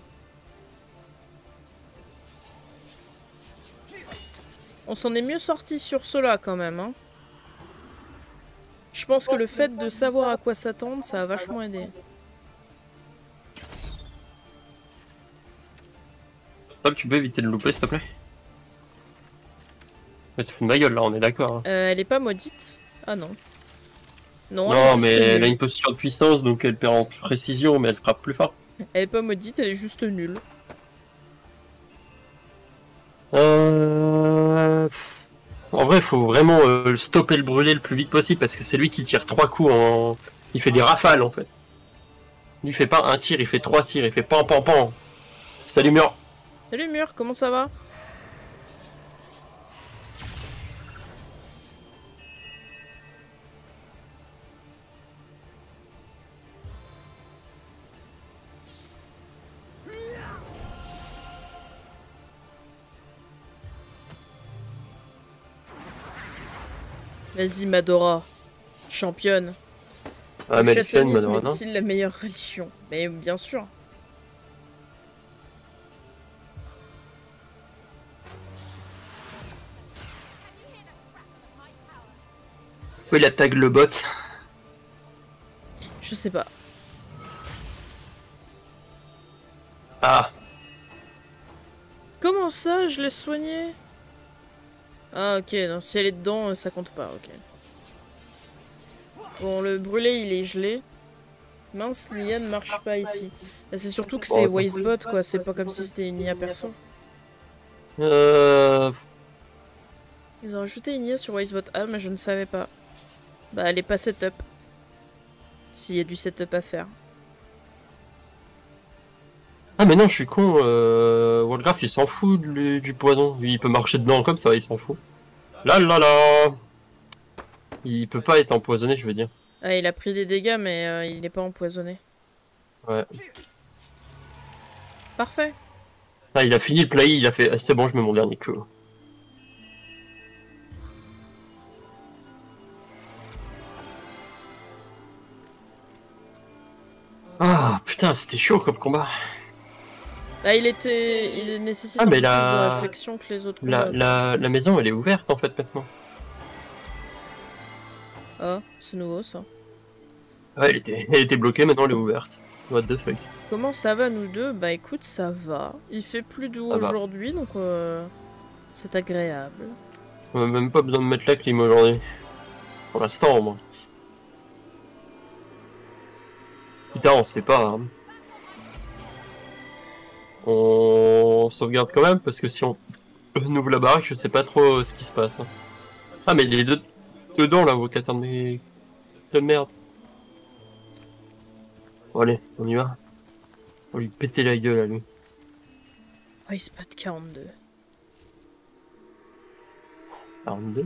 On s'en est mieux sorti sur cela quand même, hein. Je pense que le fait de savoir à quoi s'attendre, ça a vachement aidé. Hop, tu peux éviter de le louper s'il te plaît? Elle se fout de ma gueule là, on est d'accord. Hein. Euh, elle est pas maudite? Ah non. Non, Non, elle mais est juste elle a nulle. une posture de puissance donc elle perd en précision, mais elle frappe plus fort. Elle est pas maudite, elle est juste nulle. Euh... En vrai, il faut vraiment euh, stopper le brûler le plus vite possible parce que c'est lui qui tire trois coups en. Il fait des rafales en fait. Il fait pas un tir, il fait trois tirs, il fait pan pan pan. Salut mur. Salut Mur, comment ça va? Vas-y Madora, championne. Ah, Le mais elle se gagne, chassanisme Madonna. est-il la meilleure religion? Mais bien sûr. Pourquoi il attaque le bot? Je sais pas. Ah, Comment ça, je l'ai soigné? Ah ok, donc si elle est dedans, ça compte pas, ok. Bon, le brûlé, il est gelé. Mince, l'I A ne marche pas ici. Bah, c'est surtout que c'est Bon, Wisebot, quoi. C'est pas comme si c'était une I A perso. euh... Ils ont rajouté une I A sur Wisebot. Ah, mais je ne savais pas. Bah, elle est pas setup. S'il y a du setup à faire. Ah mais non, je suis con, euh... Warcraft il s'en fout du, du poison. Il peut marcher dedans comme ça, il s'en fout. Là là là. Il peut pas être empoisonné, je veux dire. Ah, il a pris des dégâts, mais euh, il n'est pas empoisonné. Ouais. Parfait. Ah, il a fini le play, il a fait... C'est bon, je mets mon dernier coup. Ah putain, c'était chaud comme combat. Bah, il était... Il nécessite Ah, un peu mais plus la- de réflexion que les autres La, combats. la, la maison elle est ouverte en fait maintenant. Ah, c'est nouveau, ça. Ouais, elle était, elle était bloquée, maintenant elle est ouverte. What the fuck. Comment ça va, nous deux? Bah, écoute, ça va. Il fait plus doux Ça va. aujourd'hui, donc... Euh, c'est agréable. On a même pas besoin de mettre la clim aujourd'hui. Pour l'instant au moins. Putain, on sait pas. Hein. On sauvegarde quand même, parce que si on ouvre la baraque, je sais pas trop ce qui se passe. Hein. Ah, mais il est de... dedans, là, vos quatre mais... de merde. Bon, allez, on y va. On va lui péter la gueule à lui. Oh, il spot quarante-deux. quarante-deux.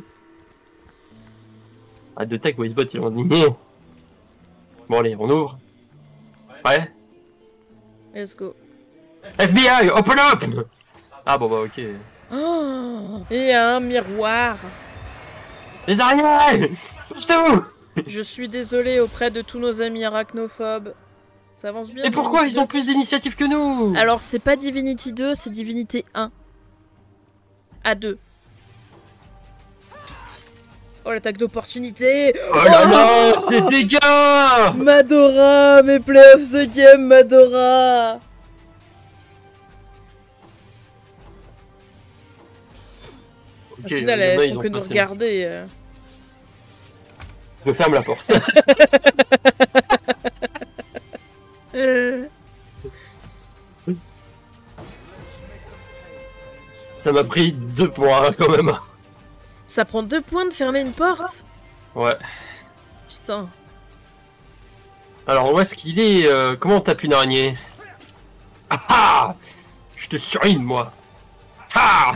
Ah, de tech, Wisebot, ils ont dit non. Bon, allez, on ouvre. Ouais. Let's go. F B I, open up. Ah, bon, bah, ok. Oh, il y a un miroir. Les araignées. Pousse-vous. Je suis désolé auprès de tous nos amis arachnophobes. Ça avance bien. Et pourquoi ils ont plus d'initiative que nous? Alors, c'est pas Divinity deux, c'est Divinity un. A deux. Oh, l'attaque d'opportunité. Oh là là, c'est dégâts. Madora, mes play of the game, Madora. Ok, Au final, il y en a, elles ils font ont que nous passé. regarder. euh. Je ferme la porte. Euh. Ça m'a pris deux points quand même. Ça prend deux points de fermer une porte. Ouais. Putain. Alors où est-ce qu'il est, euh, comment on tape une araignée? Ah ah. Je te surine moi. Ah.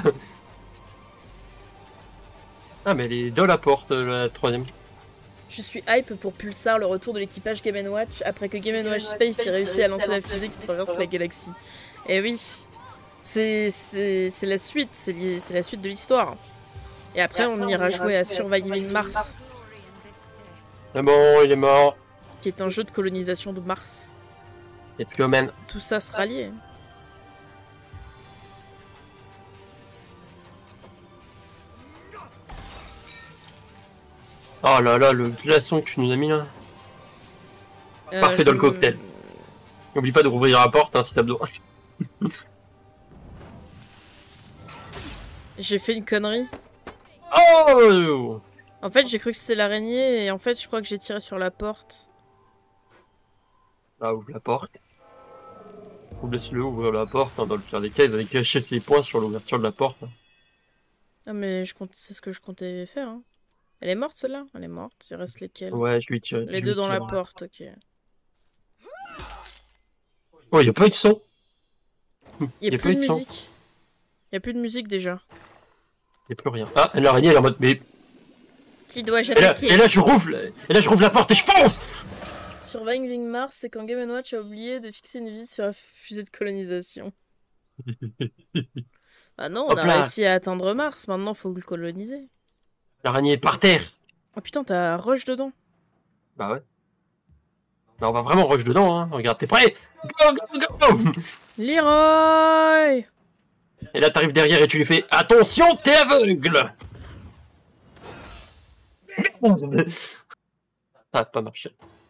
Ah mais elle est dans la porte, la troisième. Je suis hype pour Pulsar, le retour de l'équipage Game and Watch, après que Game and Watch Space ait réussi à lancer la fusée qui traverse la galaxie. Et oui, c'est la suite, c'est la suite de l'histoire. Et après, on ira jouer à Surviving Mars, C'est bon, il est mort. qui est un jeu de colonisation de Mars. Let's go man. Tout ça sera lié. Oh là là, le glaçon que tu nous as mis là. Euh, Parfait dans le je- cocktail. N'oublie pas de rouvrir la porte hein, si t'as besoin. J'ai fait une connerie. Oh. En fait, j'ai cru que c'était l'araignée, et en fait, je crois que j'ai tiré sur la porte. Ah, ouvre la porte. Ou laisse-le ouvrir la porte, hein, dans le pire des cas, il va cacher ses poings sur l'ouverture de la porte. Hein. Ah, mais je compte... c'est ce que je comptais faire. Hein. Elle est morte, celle-là? Elle est morte. Il reste lesquelles? Ouais, je lui tire. Les je deux lui dans la tire. porte, ok. Oh, y a pas eu de son. Il Y n'y a a pas plus eu de de son. musique. Il n'y a plus de musique déjà. Y a plus rien. Ah, l'araignée, elle est en mode. Mais. Qui dois-je Et là, attaquer? et là, je rouvre, la- et là, je rouvre la porte et je fonce. Surviving Mars, c'est quand Game and Watch a oublié de fixer une vis sur la fusée de colonisation. Ah non, on Hop a là. réussi à atteindre Mars, maintenant faut le coloniser. L'araignée est par terre. Oh putain, t'as rush dedans. Bah ouais. Bah, on va vraiment rush dedans, hein. Regarde, t'es prêt? Go, go, go. Leroy! Et là, t'arrives derrière et tu lui fais attention, t'es aveugle. Ça a pas marché.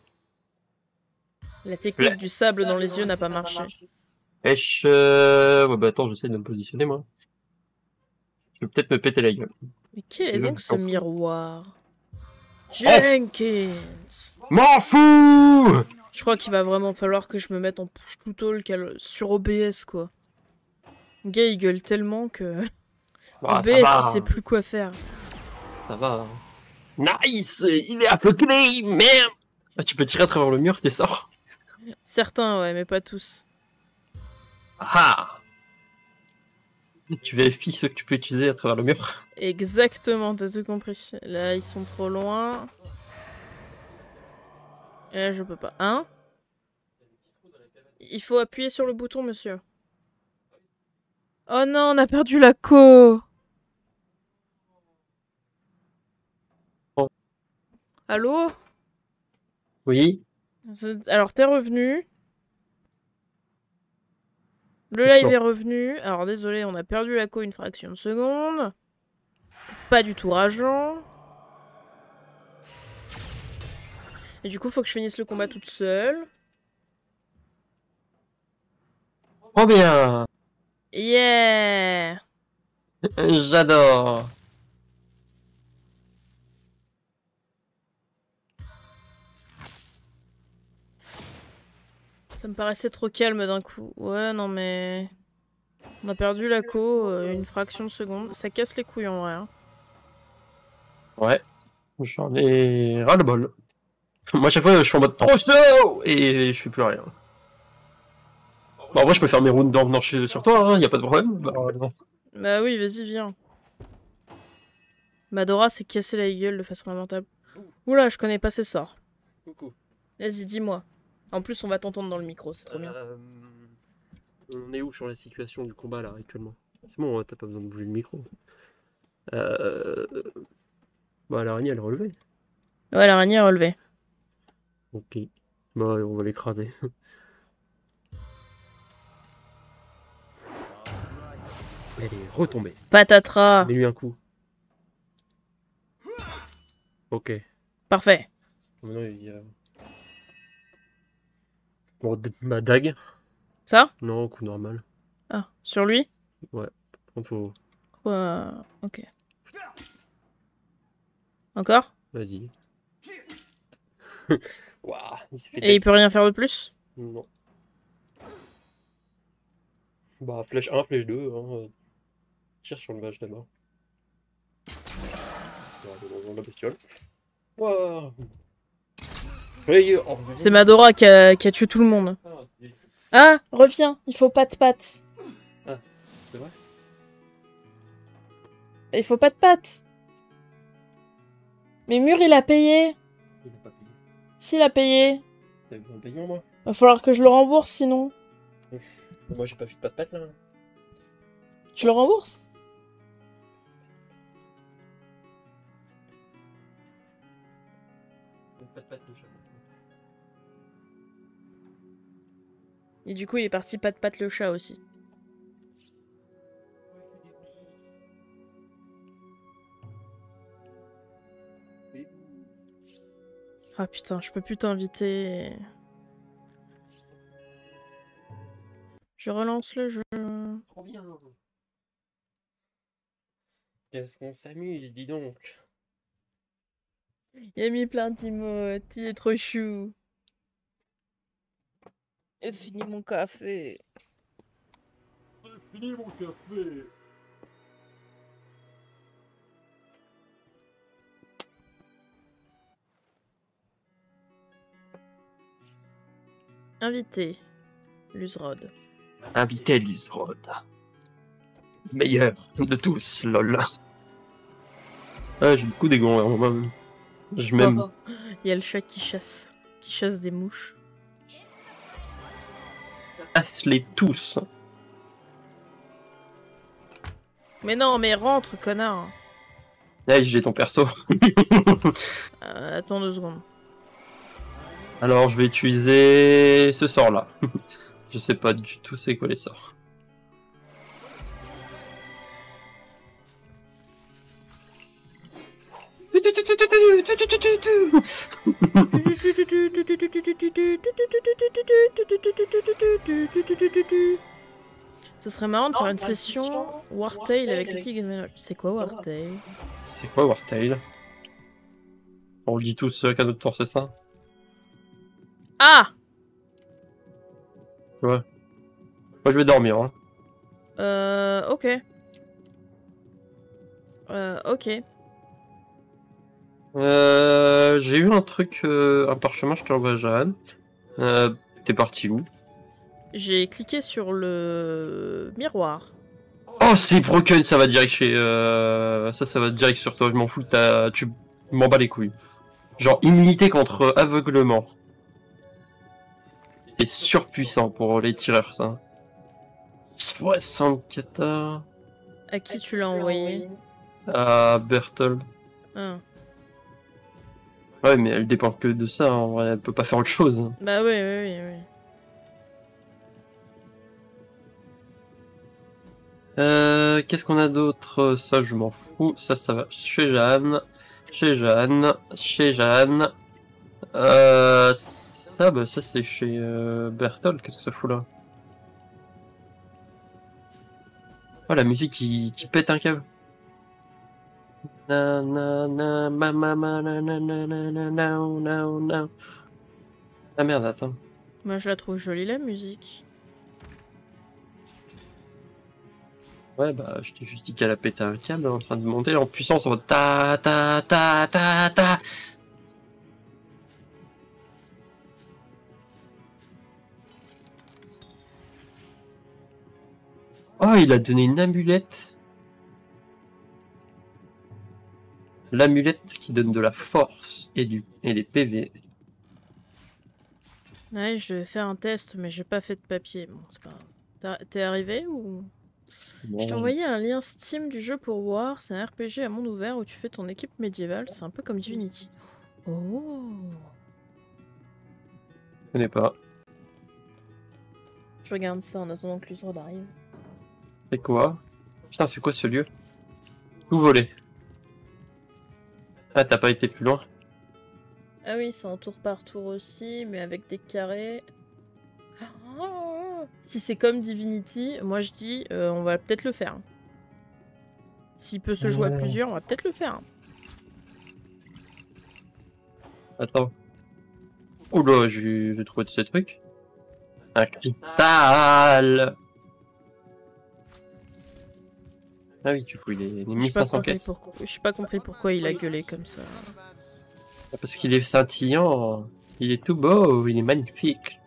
La technique du sable dans les yeux n'a pas marché. Wesh, euh... ouais, bah attends, j'essaie de me positionner moi. Je vais peut-être me péter la gueule. Mais quel est Je donc ce m'en fous. miroir? Jenkins! M'en fous! Je crois qu'il va vraiment falloir que je me mette en push to talk à le- sur O B S quoi. Le gars il gueule tellement que... Ah, O B ça S va, il sait plus quoi faire. ça va. Nice! Il est aveuglé, merde! Ah, tu peux tirer à travers le mur, tes sorts? Certains ouais, mais pas tous. Ah! Tu vérifies ce que tu peux utiliser à travers le mur? Exactement, t'as tout compris. Là ils sont trop loin. Et là je peux pas. Hein? Il faut appuyer sur le bouton monsieur. Oh non, on a perdu la co. Oh. Allô? Oui? C'est- Alors t'es revenu. Le D'accord. live est revenu. Alors désolé, on a perdu la co une fraction de seconde. C'est pas du tout rageant. Et du coup, faut que je finisse le combat toute seule. Oh bien! Yeah! J'adore! Ça me paraissait trop calme d'un coup. Ouais, non mais... On a perdu la co, euh, une fraction de seconde. Ça casse les couilles en vrai. Hein. Ouais, j'en ai ras le bol. Moi, à chaque fois, je suis en mode trop chaud et je fais plus rien. Bon, en vrai, je peux faire mes rounds dans, dans, sur toi, hein, y a pas de problème. Bah, non. Bah oui, vas-y, viens. Madora s'est cassé la gueule de façon lamentable. Oula, je connais pas ses sorts. Coucou. Vas-y, dis-moi. En plus, on va t'entendre dans le micro, c'est trop bien. Euh, on est où sur la situation du combat là actuellement? C'est bon, t'as pas besoin de bouger le micro. Euh... Bah, l'araignée elle est relevée. Ouais, l'araignée est relevée. Ok. Bah, on va l'écraser. Elle est retombée. Patatras. Mets-lui un coup. Ok. Parfait. Maintenant, il y a... Bon, ma dague. Ça? Non, coup normal. Ah, sur lui? Ouais. Par contre, faut... Ouais, ok. Encore? Vas-y. Waouh, il s'est fait Et il peut rien faire de plus? Non. Bah, flèche un, flèche deux. Hein. Tire sur le mage d'abord. Dans la bestiole. Wow. C'est Madora qui a, qui a tué tout le monde. Ah, reviens, il faut pas de pattes. Ah, c'est vrai? Il faut pas de pattes. Mais Mur, il a payé. Il n'a pas payé. S'il a payé. T'as eu un paiement, moi? Va falloir que je le rembourse sinon. Moi, j'ai pas vu de pas de patte là. Tu le rembourses? Pas de patte, déjà. Et du coup, il est parti pas de patte le chat aussi. Ah putain, je peux plus t'inviter. Je relance le jeu. Trop bien. Qu'est-ce qu'on s'amuse, dis donc. Il a mis plein d'emotes, il est trop chou. J'ai fini mon café. J'ai fini mon café. Invité. Luzrod. Invité Luzrod. Meilleur de tous, lol. Ah, j'ai beaucoup d'égons, hein, moi. Je m'aime. Oh, oh. Il y a le chat qui chasse. Qui chasse des mouches. Passe-les tous. Mais non, mais rentre, connard. Hey, j'ai ton perso. euh, attends deux secondes. Alors, je vais utiliser ce sort-là. Je sais pas du tout c'est quoi les sorts. Ce serait marrant de faire une session Wartail avec l'équipe Game and Watch. C'est quoi Wartail? C'est quoi Wartail? On lit tous euh, cadeau de tour, c'est ça? Ah! Ouais. Moi je vais dormir. Hein. Euh, ok. Euh, ok. Euh, j'ai eu un truc, euh, un parchemin, je te l'envoie, Jeanne. Euh, T'es parti où? J'ai cliqué sur le miroir. Oh, c'est broken, ça va direct chez. Euh... Ça, ça va direct sur toi, je m'en fous, t'as... tu m'en bats les couilles. Genre, immunité contre aveuglement. C'est surpuissant pour les tireurs, ça. soixante-quatorze. À qui tu l'as envoyé? À Berthold. Ah. Ouais, mais elle dépend que de ça, en vrai, elle peut pas faire autre chose. Bah oui, oui, oui, oui. Euh, qu'est-ce qu'on a d'autre? Ça, je m'en fous. Ça, ça va chez Jeanne. Chez Jeanne. Chez Jeanne. Euh, ça, bah, ça, c'est chez euh, Berthold. Qu'est-ce que ça fout là? Oh, la musique qui, qui pète un câble. Na, na, na, ma, ma, ma, na, na, na, na, na, na, na, na. Ah merde, attends. Moi je la trouve jolie la musique. Ouais, bah, je t'ai juste dit qu'elle a pété un câble en train de monter en puissance en ta ta ta ta ta. Oh, il a donné une amulette. L'amulette qui donne de la force et, du... et des P V. Ouais, je devais faire un test, mais j'ai pas fait de papier. Bon, c'est pas grave. T'es arrivé ou... Bon, Je t'ai envoyé un lien Steam du jeu pour voir. C'est un R P G à monde ouvert où tu fais ton équipe médiévale. C'est un peu comme Divinity. Oh. je connais pas. Je regarde ça en attendant que l'usine arrive. C'est quoi? Putain, c'est quoi ce lieu? Tout volé. Ah, t'as pas été plus loin? Ah oui, c'est en tour par tour aussi, mais avec des carrés. Ah, si c'est comme Divinity, moi je dis, euh, on va peut-être le faire. S'il peut se jouer à plusieurs, on va peut-être le faire. Attends. Oula, j'ai trouvé de ces trucs. Un cristal. Ah oui, du coup, il est, il est mille cinq cents caisses. Je n'ai pas compris pourquoi il a gueulé comme ça. Parce qu'il est scintillant. Il est tout beau, il est magnifique.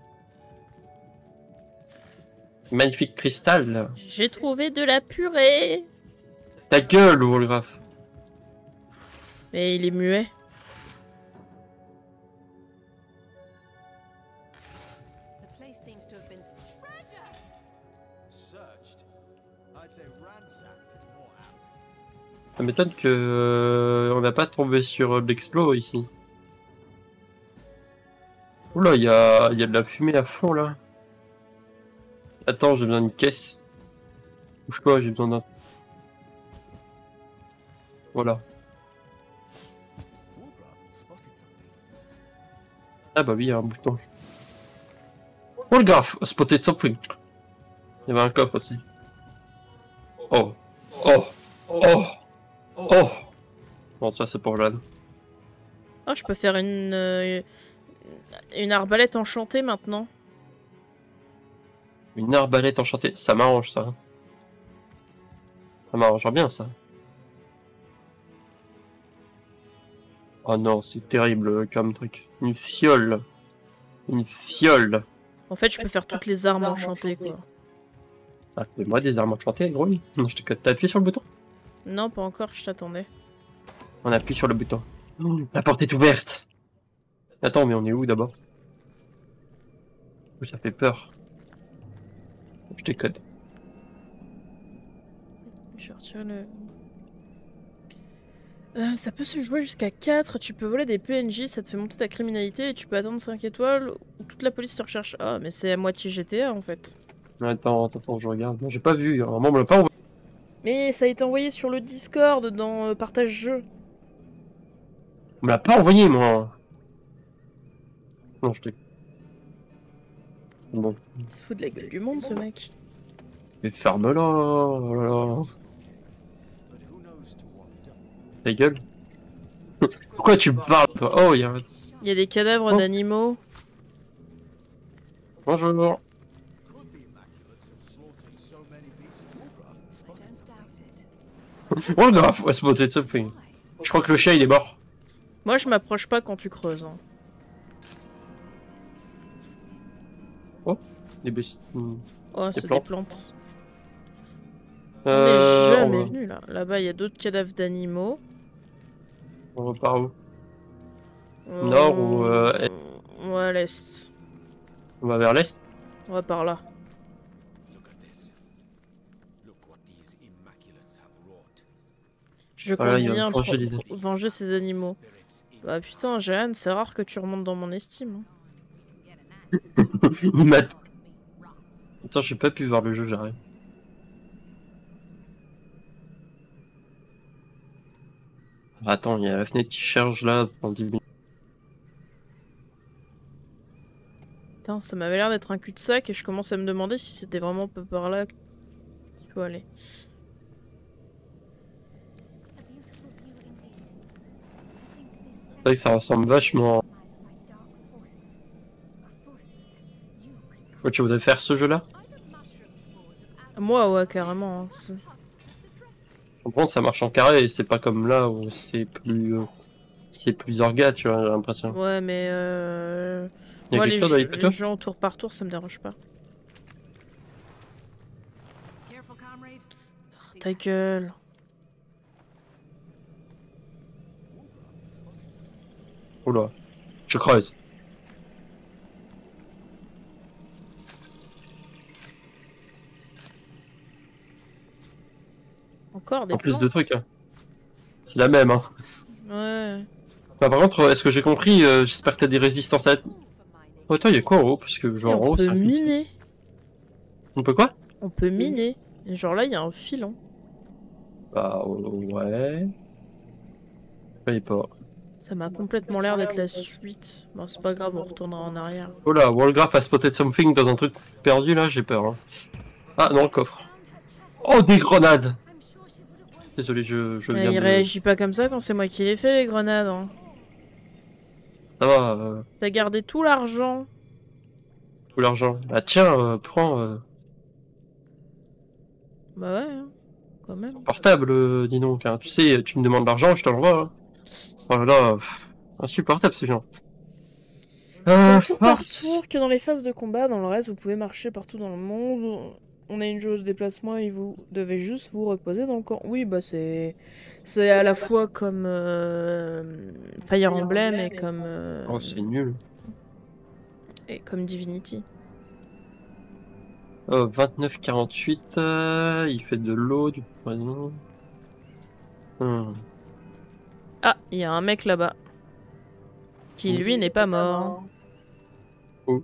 Magnifique cristal. J'ai trouvé de la purée. Ta gueule, Wolgraf. Mais il est muet. Ça m'étonne que euh, on n'a pas tombé sur l'explo ici. Oula, il y a, y a de la fumée à fond là. Attends, j'ai besoin d'une caisse. Bouge pas, j'ai besoin d'un... Voilà. Ah bah oui, il y a un bouton. Wolgraf, spotted something. Il y avait un coffre aussi. Oh. Oh. Oh. Oh. Bon, ça c'est pour Jeanne. Oh, je peux faire une... Euh, une arbalète enchantée maintenant. Une arbalète enchantée, ça m'arrange ça. Ça m'arrange bien ça. Oh non, c'est terrible comme truc. Une fiole. Une fiole. En fait, je peux faire toutes les armes enchantées, quoi. Ah, fais-moi des armes enchantées, gros. Non, je te t'as appuyé sur le bouton? Non, pas encore, je t'attendais. On appuie sur le bouton. La porte est ouverte. Attends, mais on est où d'abord? Ça fait peur. Je décode. Je retire le... Euh, ça peut se jouer jusqu'à quatre, tu peux voler des P N J, ça te fait monter ta criminalité et tu peux atteindre cinq étoiles où toute la police te recherche. Ah, mais c'est à moitié G T A en fait. Attends, attends, attends, je regarde. Non, j'ai pas vu. Normalement, on me l'a pas envoyé. Mais ça a été envoyé sur le Discord dans euh, Partage Jeu. On me l'a pas envoyé, moi. Non, je t'ai... Bon. Il se fout de la gueule du monde, ce mec. Mais ferme-la. Oh là là. Ta gueule. Pourquoi tu me parles, toi? Oh, il y a un... Il y a des cadavres Oh. d'animaux. Bonjour. Oh le graphe, ouais, spotted something. Je crois que le chat il est mort. Moi, je m'approche pas quand tu creuses. Hein. Oh, des besties. Oh, c'est des plantes. Euh, On est jamais on va... venu là. Là-bas, il y a d'autres cadavres d'animaux. On va par où? Euh... Nord ou euh, est? On va à l'est. On va vers l'est? On va par là. Je compte voilà, bien venger, les... venger ces animaux. Bah putain, Jeanne, c'est rare que tu remontes dans mon estime. Hein. Il m'a... Attends, j'ai pas pu voir le jeu, j'arrive. Attends, il y a la fenêtre qui charge là pendant dix minutes. Putain, ça m'avait l'air d'être un cul-de-sac et je commence à me demander si c'était vraiment pas par là qu'il faut aller. C'est vrai que ça ressemble vachement. Ouais, tu voudrais faire ce jeu-là? Moi, ouais, carrément. Hein. Par contre, ça marche en carré, c'est pas comme là où c'est plus... Euh, c'est plus orga, tu vois, j'ai l'impression. Ouais, mais... Euh... Il y a Moi, quelque les, chose avec les toi? gens au tour par tour, ça me dérange pas. Oh, ta gueule. Oula, je creuse. Encore des En plus plantes. de trucs, hein. C'est la même, hein. Ouais. Bah, par contre, est-ce que j'ai compris? euh, J'espère que t'as des résistances à... Oh, attends, il y a quoi en haut? Parce que Et genre en on haut, c'est peut un culte. miner. On peut quoi? On peut miner. Et genre là, il y a un filon. Bah ouais. Je connais pas. Ça m'a complètement l'air d'être la suite. Bon, c'est pas grave, on retournera en arrière. Oh là, Wallgraph a spotted something dans un truc perdu là, j'ai peur. Hein. Ah non, le coffre. Oh, des grenades! Désolé, je, je Mais viens il de... réagit pas comme ça quand c'est moi qui les fait, les grenades. Hein. Ça va, euh, T'as gardé tout l'argent. tout l'argent. Bah tiens, euh, prends... Euh, Bah ouais, hein, quand même. portable, euh, dis donc. Hein. Tu sais, tu me demandes de l'argent, je te l'envoie. Hein. Oh là là, pff, insupportable ces gens. C'est Euh, un tour par force. tour que dans les phases de combat. Dans le reste, vous pouvez marcher partout dans le monde. On a une jauge de déplacement et vous devez juste vous reposer dans le camp. Oui, bah c'est... C'est à la fois comme euh, Fire Emblem et comme... Euh, Oh, c'est nul. et comme Divinity. Oh, vingt-neuf quarante-huit, euh, il fait de l'eau, du poison. Hmm. Ah, il y a un mec là-bas. Qui, lui, n'est pas mort. Oh.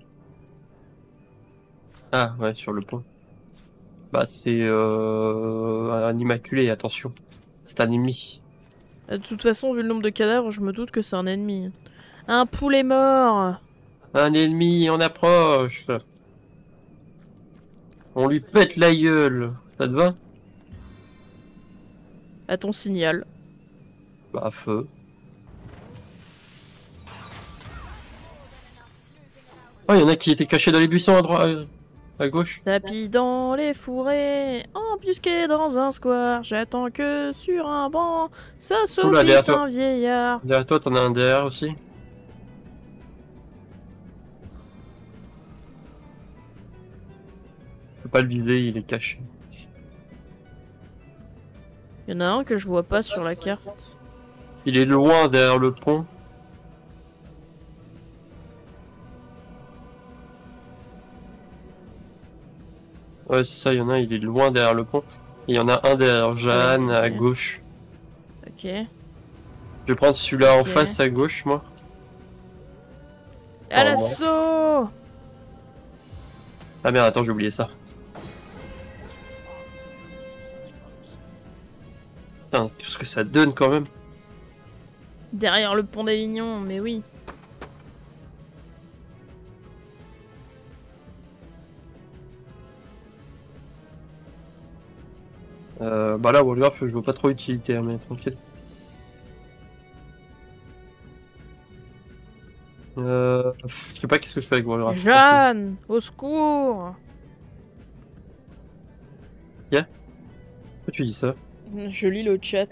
Ah, ouais, sur le pont. Bah, c'est euh, un immaculé, attention. C'est un ennemi. De toute façon, vu le nombre de cadavres, je me doute que c'est un ennemi. Un poulet mort! Un ennemi, on approche. On lui pète la gueule. Ça te va? À ton signal. Bah, feu. Oh, il y en a qui étaient cachés dans les buissons à droite, à gauche. Tapis dans les fourrés, embusqué dans un square. J'attends que sur un banc, ça Oula, derrière s'office toi. un vieillard. Derrière toi, t'en as un derrière aussi. Je peux pas le viser, il est caché. Il y en a un que je vois pas sur la carte. Il est loin derrière le pont. Ouais, c'est ça, il y en a un, il est loin derrière le pont. Et il y en a un derrière Jeanne, Ouais, à ok. gauche. Ok. Je vais prendre celui-là en Ok. face à gauche, moi. À Oh, l'assaut! Ah merde, attends, j'ai oublié ça. Putain, tout ce que ça donne quand même. Derrière le pont d'Avignon, mais oui. Euh, bah là, Wallgraph, je vois pas trop utilité, mais tranquille. Euh, je sais pas qu'est-ce que je fais avec Wallgraph. Jeanne! Au secours! Pourquoi tu dis ça? Je lis le chat.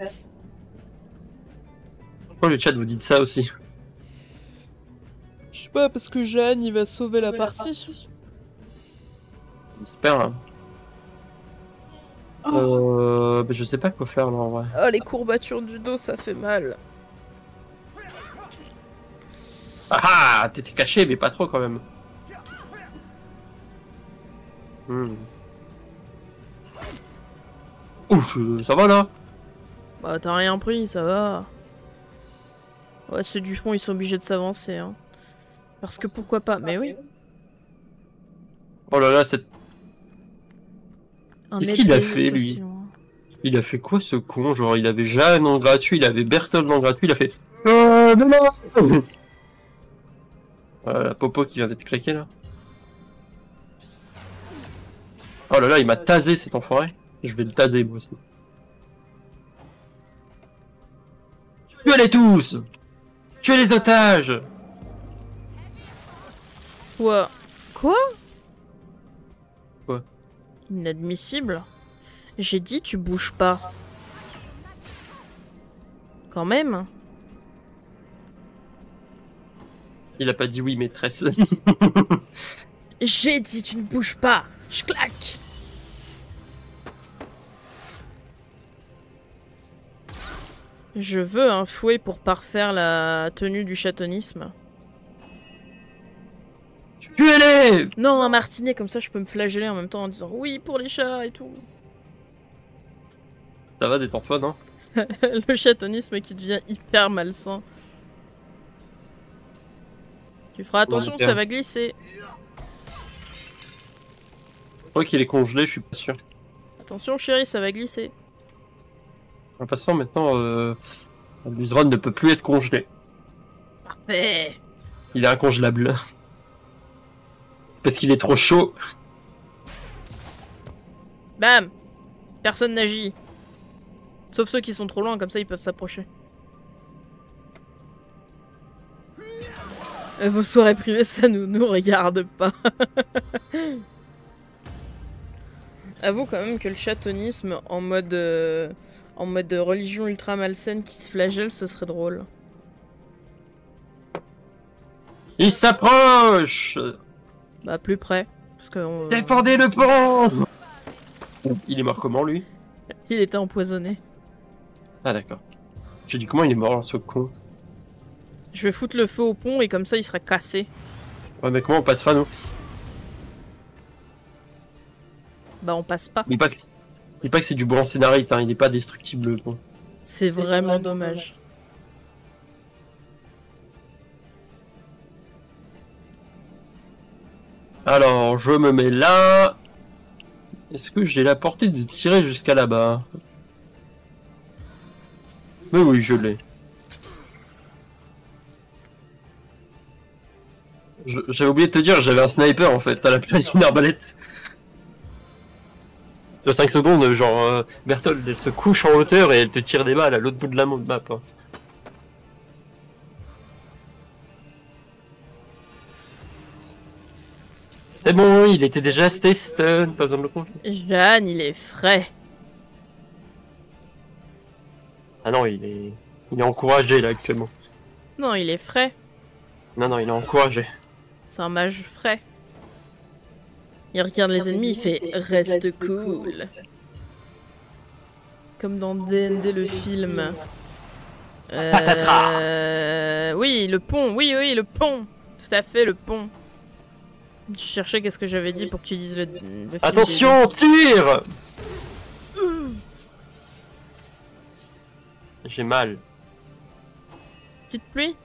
Pourquoi le chat vous dit ça aussi? Je sais pas, parce que Jeanne, il va sauver la partie. J'espère. Hein. Euh, bah, je sais pas quoi faire là en vrai. Oh, les courbatures du dos, ça fait mal. Ah ah, t'étais caché, mais pas trop quand même. Hmm. Ouh, je- ça va là? Bah, t'as rien pris, ça va. Ouais, ceux du fond, ils sont obligés de s'avancer. Hein. Parce que pourquoi pas, mais oui. Oh là là, cette... Un Qu'est-ce qu'il a Medbay, fait, c'est lui aussi loin. il a fait quoi ce con? Genre, il avait Jeanne en gratuit, il avait Berthold en gratuit, il a fait... Euh, non, non. Voilà, la popo qui vient d'être claquée là. Oh là là, il m'a tasé cet enfoiré. Je vais le taser moi aussi. Tuez-les tous! Tuez les otages! Quoi? Quoi? Inadmissible. J'ai dit tu bouges pas. Quand même. Il a pas dit oui, maîtresse. J'ai dit tu ne bouges pas. Je claque. Je veux un fouet pour parfaire la tenue du chatonisme. Tuez-les! Non, un martinet, comme ça je peux me flageller en même temps en disant oui pour les chats et tout. Ça va, détends-toi, non? Le chatonisme qui devient hyper malsain. Tu feras attention, Ouais, ça va glisser. Je crois qu'il est congelé, je suis pas sûr. Attention chérie, ça va glisser. En passant maintenant, euh, Luzron ne peut plus être congelé. Parfait. Il est incongélable. Parce qu'il est trop chaud. Bam. Personne n'agit. Sauf ceux qui sont trop loin, comme ça ils peuvent s'approcher. Euh, vos soirées privées, ça nous, nous regarde pas. Avoue quand même que le chatonisme en mode euh, en mode religion ultra malsaine qui se flagelle, ce serait drôle. Il s'approche! Bah plus près, parce que on, Défendez le pont! Il est mort comment, lui? il était empoisonné. Ah d'accord. Je dis comment il est mort, ce con? Je vais foutre le feu au pont et comme ça il sera cassé. Ouais, mais comment on passera, nous? Bah on passe pas. Il pas que, il pas que c'est du bon scénariste, hein. Il est pas destructible, bon. C'est vraiment dommage. Alors, je me mets là. Est-ce que j'ai la portée de tirer jusqu'à là-bas? Mais oui, je l'ai. J'avais oublié de te dire, j'avais un sniper en fait, à la place d'une arbalète. De cinq secondes, genre, euh, Berthold, elle se couche en hauteur et elle te tire des balles à l'autre bout de la map. Hein. C'est bon, il était déjà stun, pas besoin de le confier. Jeanne, il est frais. Ah non, il est... il est encouragé là actuellement. Non, il est frais. Non, non, il est encouragé. C'est un mage frais. Il regarde les ennemis, il fait « Reste cool ». Comme dans D and D le film. Euh... Oui, le pont, oui, oui, le pont. Tout à fait, le pont. Je cherchais qu'est-ce que j'avais dit pour que tu dises le, le film. Attention, tire! J'ai mal. Petite pluie?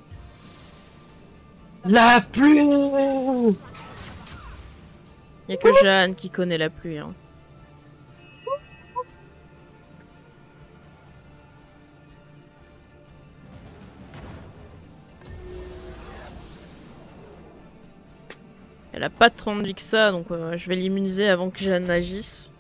La pluie! Y'a que Jeanne qui connaît la pluie. Hein. Elle a pas tant de vie que ça, donc euh, je vais l'immuniser avant que Jeanne agisse.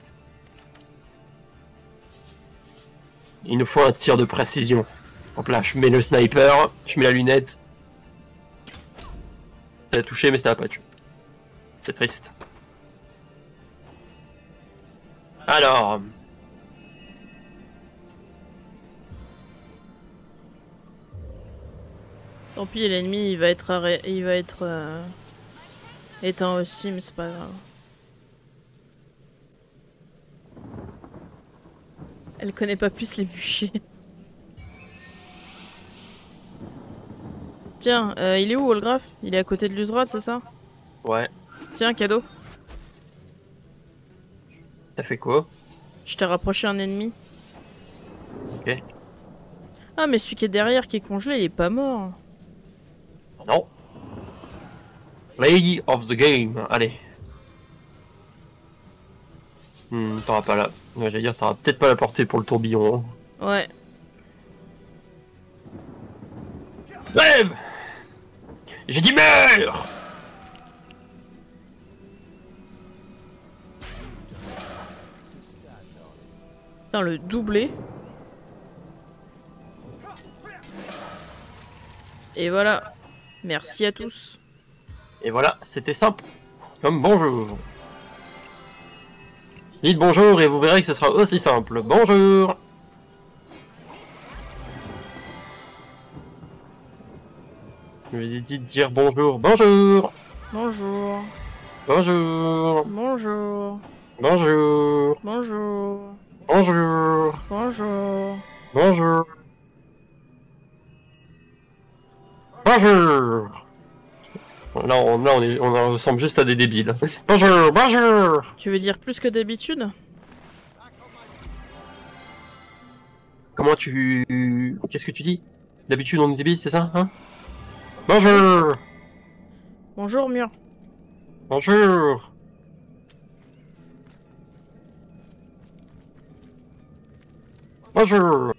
Il nous faut un tir de précision. Donc là, je mets le sniper, je mets la lunette. Ça a touché, mais ça a pas tué. C'est triste. Alors... Tant pis, l'ennemi il va être, arrêt... il va être euh... éteint aussi, mais c'est pas grave. Elle connaît pas plus les bûchers. Tiens, euh, il est où Olgraf? Il est à côté de Luzrod, c'est ça? Ouais. Tiens, cadeau. T'as fait quoi? Je t'ai rapproché un ennemi. Ok. Ah, mais celui qui est derrière, qui est congelé, il est pas mort. Non. Lady of the game. Allez. Hmm, t'auras pas la... Ouais, j'allais dire, t'auras peut-être pas la portée pour le tourbillon. Hein. Ouais. Rêve! J'ai dit meurs! Putain, le doublé. Et voilà. Merci à tous. Et voilà, c'était simple. Comme bonjour. Dites bonjour et vous verrez que ce sera aussi simple. Bonjour. Je lui ai dit de dire bonjour. Bonjour. Bonjour. Bonjour. Bonjour. Bonjour. Bonjour. Bonjour. Bonjour. Bonjour. Bonjour. Là, on, là on, est, on ressemble juste à des débiles. Bonjour. Bonjour. Tu veux dire plus que d'habitude? Comment tu... Qu'est-ce que tu dis? D'habitude on est débile, c'est ça, hein? Bonjour. Bonjour, Mur. Bonjour. Bonjour.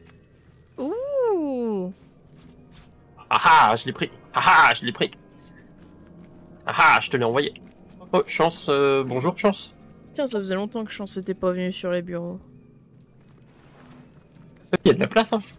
Ouh. Ah ah, je l'ai pris. Ah ah, je l'ai pris. Ah ah, je te l'ai envoyé. Oh, Chance, euh, bonjour Chance. Tiens, ça faisait longtemps que Chance n'était pas venu sur les bureaux. Il y a de la place, hein.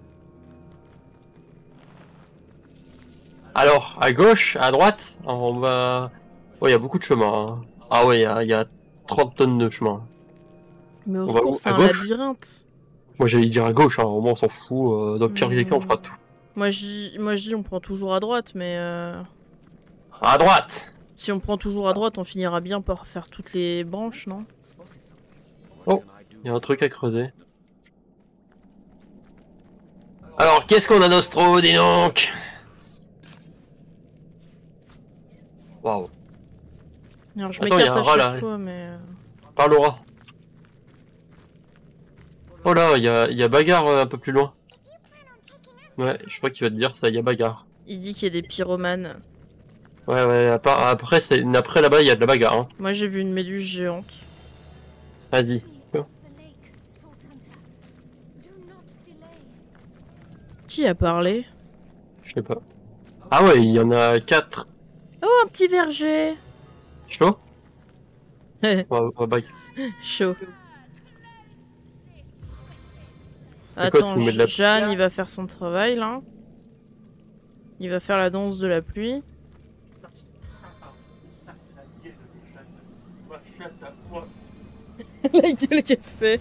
Alors, à gauche, à droite, on va... Oh, il y a beaucoup de chemin. Hein. Ah ouais, il y a, il y a trente tonnes de chemin. Mais au On va secours, où? c'est À un gauche? labyrinthe. Moi j'allais dire à gauche, hein. Au moins on s'en fout. Euh, dans le pire des cas, on fera tout. Moi, je moi, je dis on prend toujours à droite, mais... Euh... À droite! Si on prend toujours à droite, on finira bien par faire toutes les branches, non? Oh, il y a un truc à creuser. Alors, qu'est-ce qu'on a Nostro, dis donc? Waouh. Alors, je Attends, y a m'écarte un à rat, chaque là. fois, mais... euh, Par Laura. Oh là, il y a, y a bagarre euh, un peu plus loin. Ouais, je crois qu'il va te dire ça, il y a bagarre. Il dit qu'il y a des pyromanes. Ouais, ouais, à part- après, c'est- après là-bas, il y a de la bagarre. Hein. Moi, j'ai vu une méduse géante. Vas-y. Qui a parlé? Je sais pas. Ah ouais, il y en a quatre. Oh, un petit verger. Chaud? Ouais, ouais, bye. Chaud. C'est quoi, Attends, tu nous mets de la Jeanne, il va faire son travail, là. Il va faire la danse de la pluie. La gueule qu'elle fait.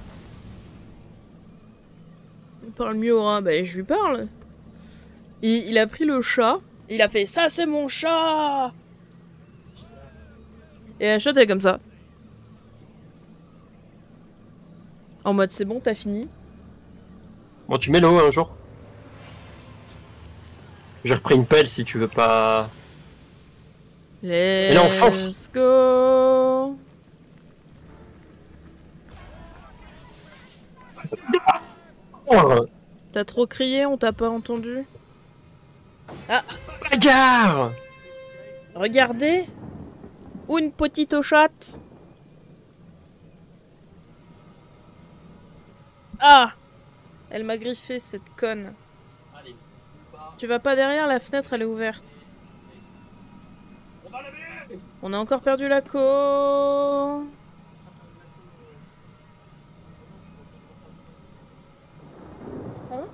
Il parle mieux au rat. Bah, je lui parle. Il, il a pris le chat. Il a fait ça, c'est mon chat. Et la chatte, elle est comme ça. En mode, c'est bon, t'as fini. Bon, tu mets l'eau un jour. J'ai repris une pelle si tu veux pas. Let's là, on fonce. go. Oh, T'as trop crié, on t'a pas entendu. Ah, bagarre! regardez. Une petite chatte. Ah, elle m'a griffé, cette conne. Tu vas pas derrière, la fenêtre, elle est ouverte. On a encore perdu la co. Hein?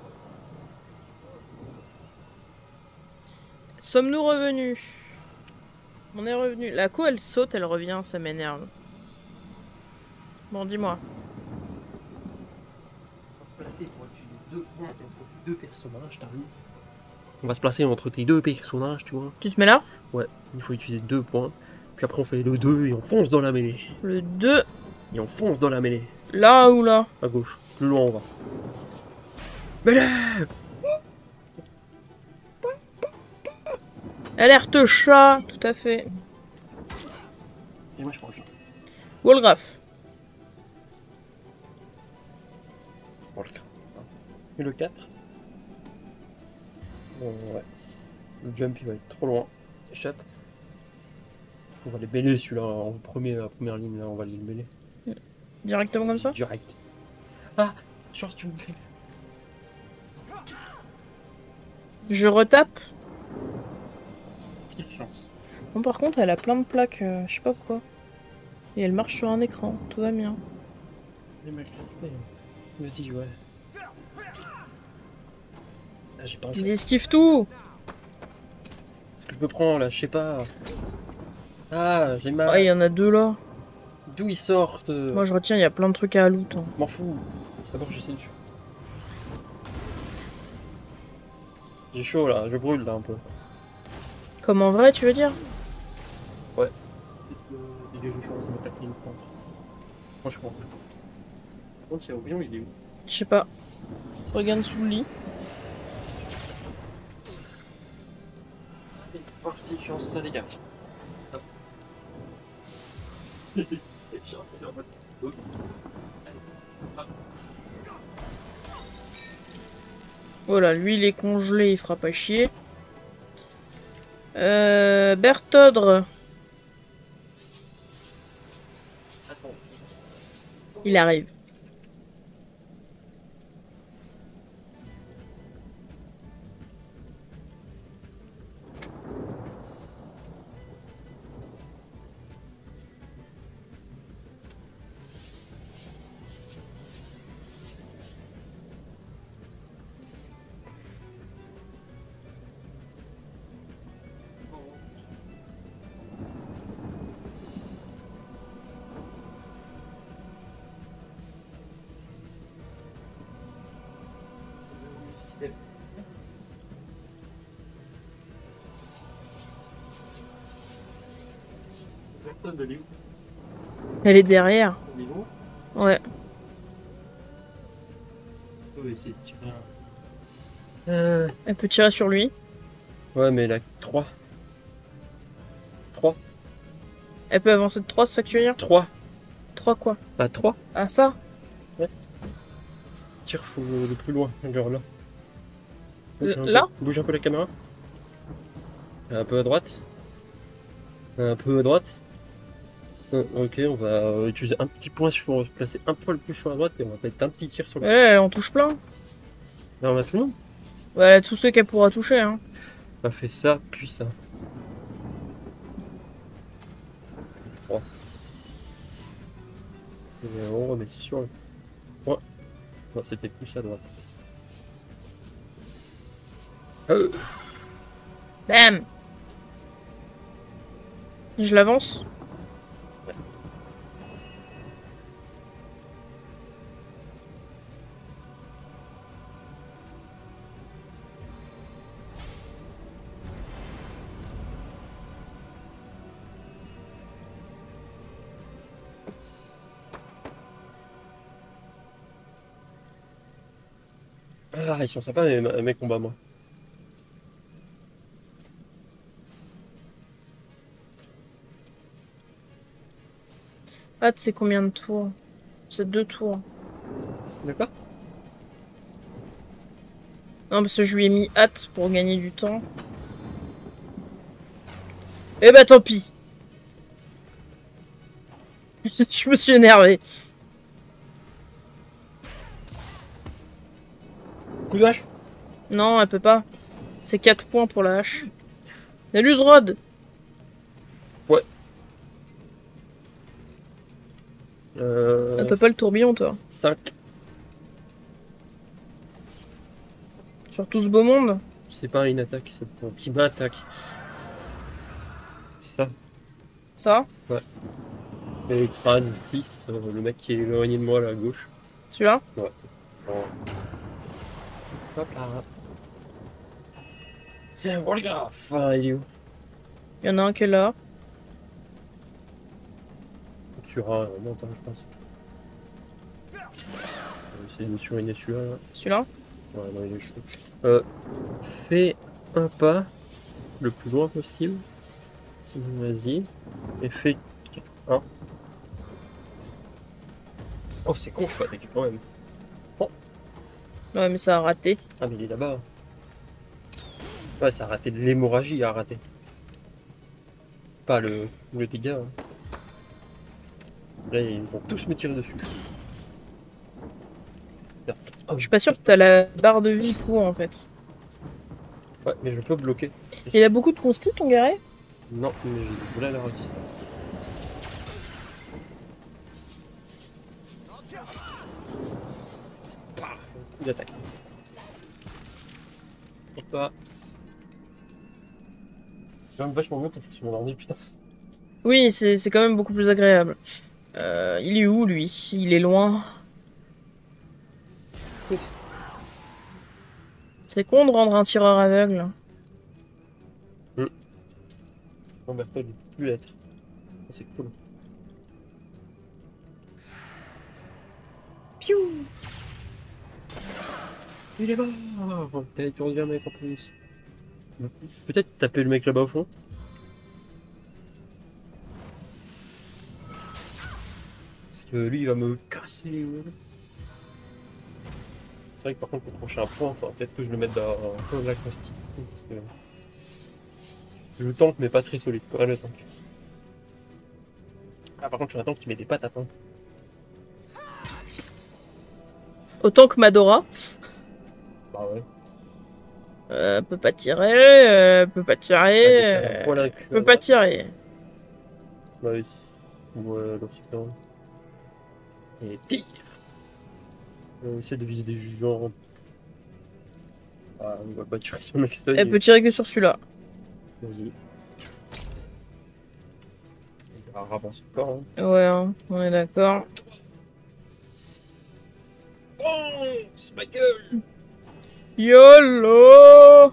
Sommes-nous revenus? On est revenu. La co, elle saute, elle revient, ça m'énerve. Bon, dis-moi. On va se placer entre tes deux personnages, tu vois. Tu te mets là? Ouais, il faut utiliser deux points. Puis après on fait le deux et on fonce dans la mêlée. Le deux. Et on fonce dans la mêlée. Là ou là? À gauche. Plus loin on va. Mêlée! Alerte chat. Tout à fait. Et moi je prends le chat. Wolgraf. Et le quatre. Bon, ouais. Le jump il va être trop loin. Échappe. On va les mêler celui-là en premier, la première ligne là, on va les mêler. Directement comme ça? Direct. Ah! Chance tu me griffes. Je retape. Quelle chance. Bon, par contre, elle a plein de plaques, euh, je sais pas pourquoi. Et elle marche sur un écran, tout va bien. Vas-y, ouais. Ah, j'ai pas Il esquive tout. Ce que je me prends là, je sais pas. Ah, j'ai mal. Ah, il y en a deux là. D'où ils sortent? Moi je retiens, il y a plein de trucs à loot. Hein. M'en fous. D'abord j'essaie dessus. J'ai chaud là, je brûle là un peu. Comme en vrai, tu veux dire? Ouais. Il est chaud, c'est ma quatrième fois. Franchement. Par contre, il y a Orion, il est où? Je sais pas. Regarde sous le lit. Et c'est parti, chance, ça dégage. Voilà, lui il est congelé, il fera pas chier. Euh, Berthodre. Il arrive. Elle est derrière. Ouais. Euh... Elle peut tirer sur lui. Ouais, mais elle a trois. trois. Elle peut avancer de trois, c'est ça que tu veux dire? trois. trois quoi? Bah trois. Ah ça? Ouais. Tire, faut le plus loin, genre là. L un là peu. Bouge un peu la caméra. Un peu à droite. Un peu à droite. Euh, ok, on va utiliser un petit point sur, on va se placer un poil plus sur la droite et on va mettre un petit tir sur le. Ouais, elle en touche plein. Là, on a tout le monde. Ouais, elle a tous ceux qu'elle pourra toucher. Hein. On a fait ça, puis ça. trois. Et on remet sur le. Ouais. Non, c'était plus à droite. Euh. Bam. Je l'avance. Ah, ils sont sympas mes, mes combats, moi. Hâte, c'est combien de tours? C'est deux tours. D'accord. Non, parce que je lui ai mis hâte pour gagner du temps. Eh bah tant pis. Je me suis énervé. Coup de hache. Non, elle peut pas. C'est quatre points pour la hache. Nalus Rod. Ouais. Euh... Ah, t'as pas le tourbillon, toi. cinq. Sur tout ce beau monde. C'est pas une attaque, c'est pour qui m'attaque. Ça. Ça? Ouais. Et crâne six, euh, le mec qui est éloigné de moi là à gauche. Celui-là? Ouais. Bon. Hop là. Tiens, Wolgraf, ah, il est où? Il y en a un qui est là. Sur un montant, je pense. On va essayer de suriner celui-là. Là. Celui-là? Ouais, non, il est chaud. Euh, fais un pas le plus loin possible. Vas-y. Et fais un. Oh, c'est con, je peux attaquer quand même. Oh. Ouais, mais ça a raté. Ah, mais il est là-bas. Ouais, ça a raté de l'hémorragie, il a raté. Pas le, le dégât. Hein. Là, ils vont tous me tirer dessus. Oh, je suis pas sûr que t'as la barre de vie pour en fait. Ouais, mais je peux bloquer. Il a beaucoup de consti ton garé? Non, mais je voulais la résistance. Coup d'attaque. Et toi. C'est quand même vachement mieux quand je suis sur mon ordi, putain. Oui, c'est quand même beaucoup plus agréable. Euh, il est où, lui? Il est loin. C'est con de rendre un tireur aveugle. Mmh. Roberto ne peut plus l'être. C'est cool. Piou! Il est mort! T'as été rendu un mec en plus. Peut-être taper le mec là-bas au fond? Parce que lui il va me casser les couilles. C'est vrai que par contre pour le prochain point, enfin, peut-être que je le mette dans dans la constitution. Parce que le tank mais pas très solide. Ouais, le tank. Ah par contre je suis un tank qui met des patates. Hein. Autant que Madora. Bah ouais. Euh, peut pas tirer, euh, peut pas tirer, Ah, euh, voilà, peut pas tirer. Bah oui. Ouais, alors c'est bien. Et tire. On essaie de viser des gens. Ah, on va pas tirer sur le mec stun. Elle peut tirer que sur celui-là. Vas-y. Il va avancer encore. Hein. Ouais, hein, on est d'accord. Oh, c'est ma gueule. YOLO!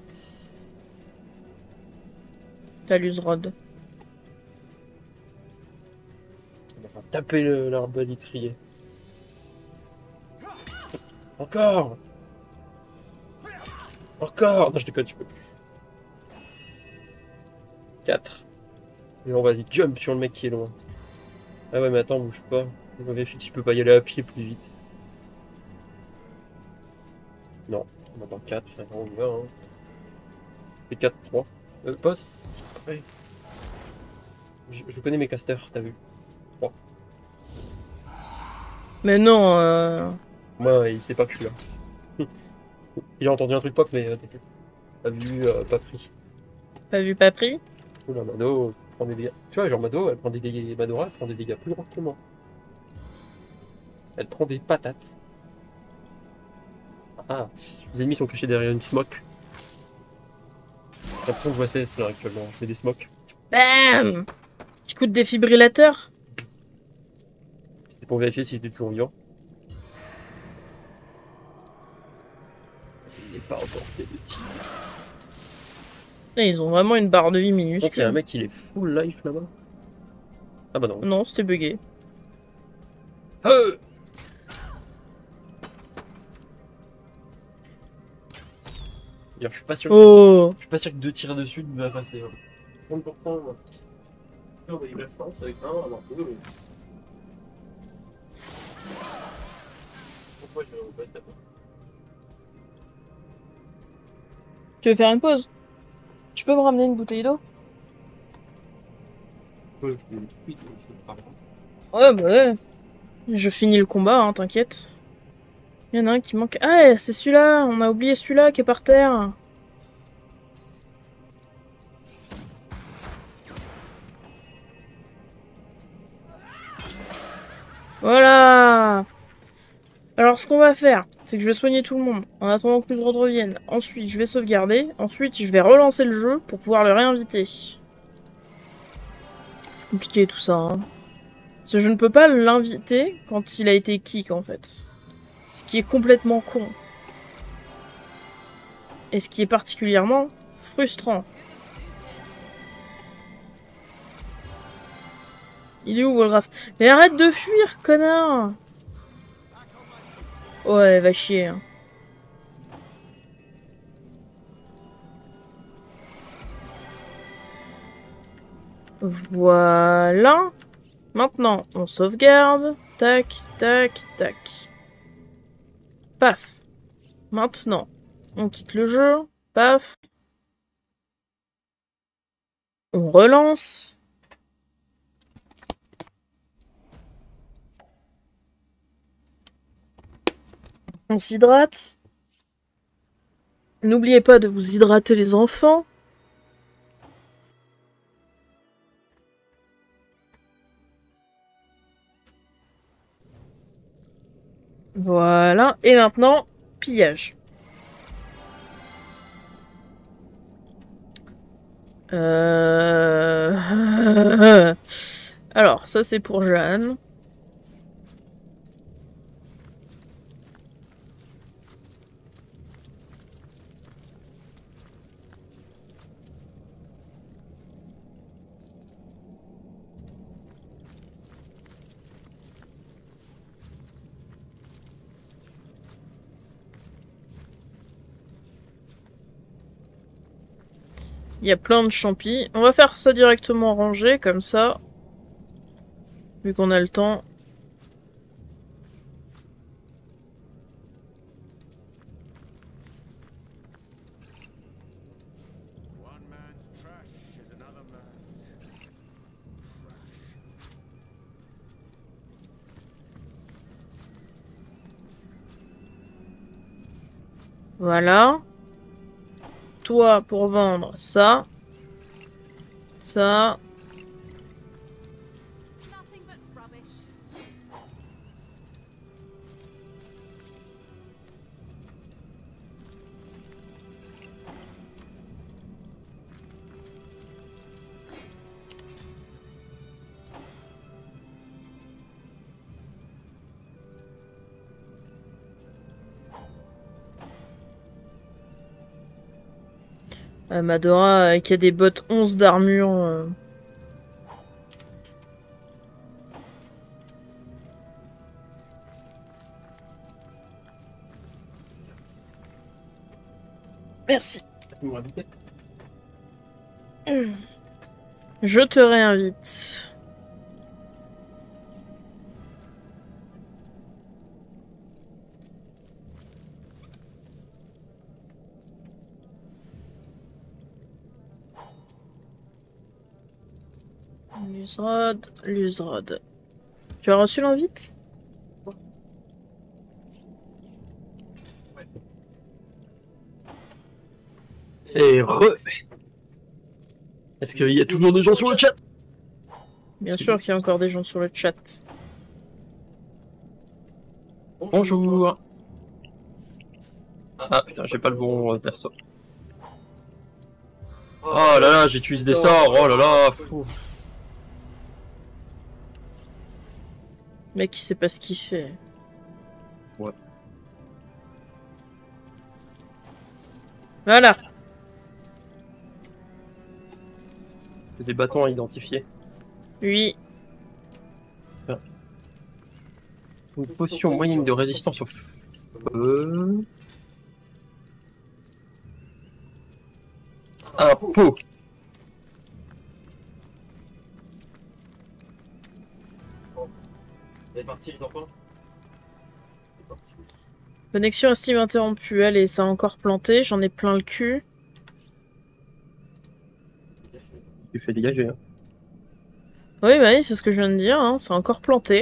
Talus Rod. On va taper l'arbalètrier. Encore! Encore! Non, je déconne, tu peux plus. quatre. Et on va aller jump sur le mec qui est loin. Ah ouais, mais attends, bouge pas. On va vérifier si je peux pas y aller à pied plus vite. Non, on va dans quatre. On y va. Hein. C'est quatre trois. Euh, boss. Ouais. Je, je connais mes casters, t'as vu? trois. Mais non, euh... Moi, il sait pas que je suis là. Il a entendu un truc pop, mais euh, t'inquiète. Pas vu, euh, pas pris. pas vu, pas pris. Oula, Mado prend des dégâts. Tu vois, genre Mado, elle prend des dégâts. Madora, elle prend des dégâts plus grands que moi. Elle prend des patates. Ah, les ennemis sont cachés derrière une smoke. J'ai l'impression que je vois C S là actuellement. Je fais des smokes. Bam! Petit coup de défibrillateur. C'était pour vérifier s'il était toujours vivant. Il n'est pas emporté de tir. Et ils ont vraiment une barre de vie Donc il y a un minuscule. mec qui est full life là-bas. Ah bah non. Non, c'était bugué. Euh Je suis pas sûr. Oh! Je suis pas sûr que deux tirs dessus ne va passer. Hein. trente pour cent. On va y la chance avec un, alors que deux. Pourquoi je vais au bête là-bas? Tu veux faire une pause? Tu peux me ramener une bouteille d'eau? Ouais, je vais me tweet, je vais parler. Ouais, bah ouais. Je finis le combat, hein, t'inquiète. Il y en a un qui manque. Ah, c'est celui-là! On a oublié celui-là qui est par terre. Voilà! Alors, ce qu'on va faire, c'est que je vais soigner tout le monde en attendant que Rod revienne. Ensuite, je vais sauvegarder. Ensuite, je vais relancer le jeu pour pouvoir le réinviter. C'est compliqué tout ça, hein. Parce que je ne peux pas l'inviter quand il a été kick, en fait. Ce qui est complètement con. Et ce qui est particulièrement frustrant. Il est où, Wolgraf? Mais arrête de fuir, connard! Ouais, va chier. Hein. Voilà. Maintenant, on sauvegarde. Tac, tac, tac. Paf. Maintenant, on quitte le jeu. Paf. On relance. On s'hydrate. N'oubliez pas de vous hydrater les enfants. Voilà. Et maintenant, pillage. Euh... Alors, ça c'est pour Jeanne. Il y a plein de champis. On va faire ça directement rangé, comme ça. Vu qu'on a le temps. Voilà. Toi, pour vendre ça. Ça. Euh, Madora euh, qui a des bottes onze d'armure. Euh... Merci. Je te réinvite. Luzrod, Luzrod. Tu as reçu l'invite? Et re... Est-ce qu'il y a toujours des gens sur le chat? Bien sûr qu'il y a encore des gens sur le chat. Bonjour. Ah putain, j'ai pas le bon euh, perso. Oh là là, j'utilise des sorts, oh là là, fou. Mec, il sait pas ce qu'il fait. Ouais. Voilà. Des bâtons à identifier. Oui. Une potion moyenne de résistance au feu. Un pot. C'est parti les enfants. Connexion Steam interrompue. Allez, ça a encore planté. J'en ai plein le cul. Tu fais dégager. Hein. Oui, bah oui, c'est ce que je viens de dire. Hein. Ça a encore planté.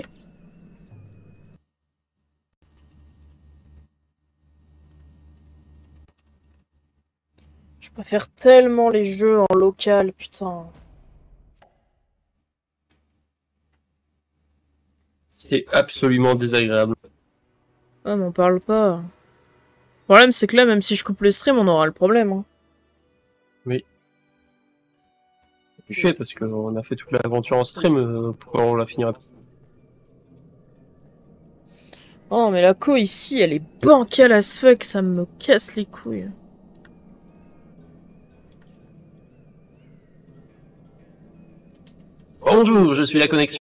Je préfère tellement les jeux en local, putain. C'est absolument désagréable. Ah, m'en parle pas. Le problème, c'est que là, même si je coupe le stream, on aura le problème. Hein. Oui. C'est chier parce qu'on a fait toute l'aventure en stream, euh, pourquoi on la finira pas? Oh, mais la co ici, elle est bancale as fuck, ça me casse les couilles. Bonjour, je suis la connexion.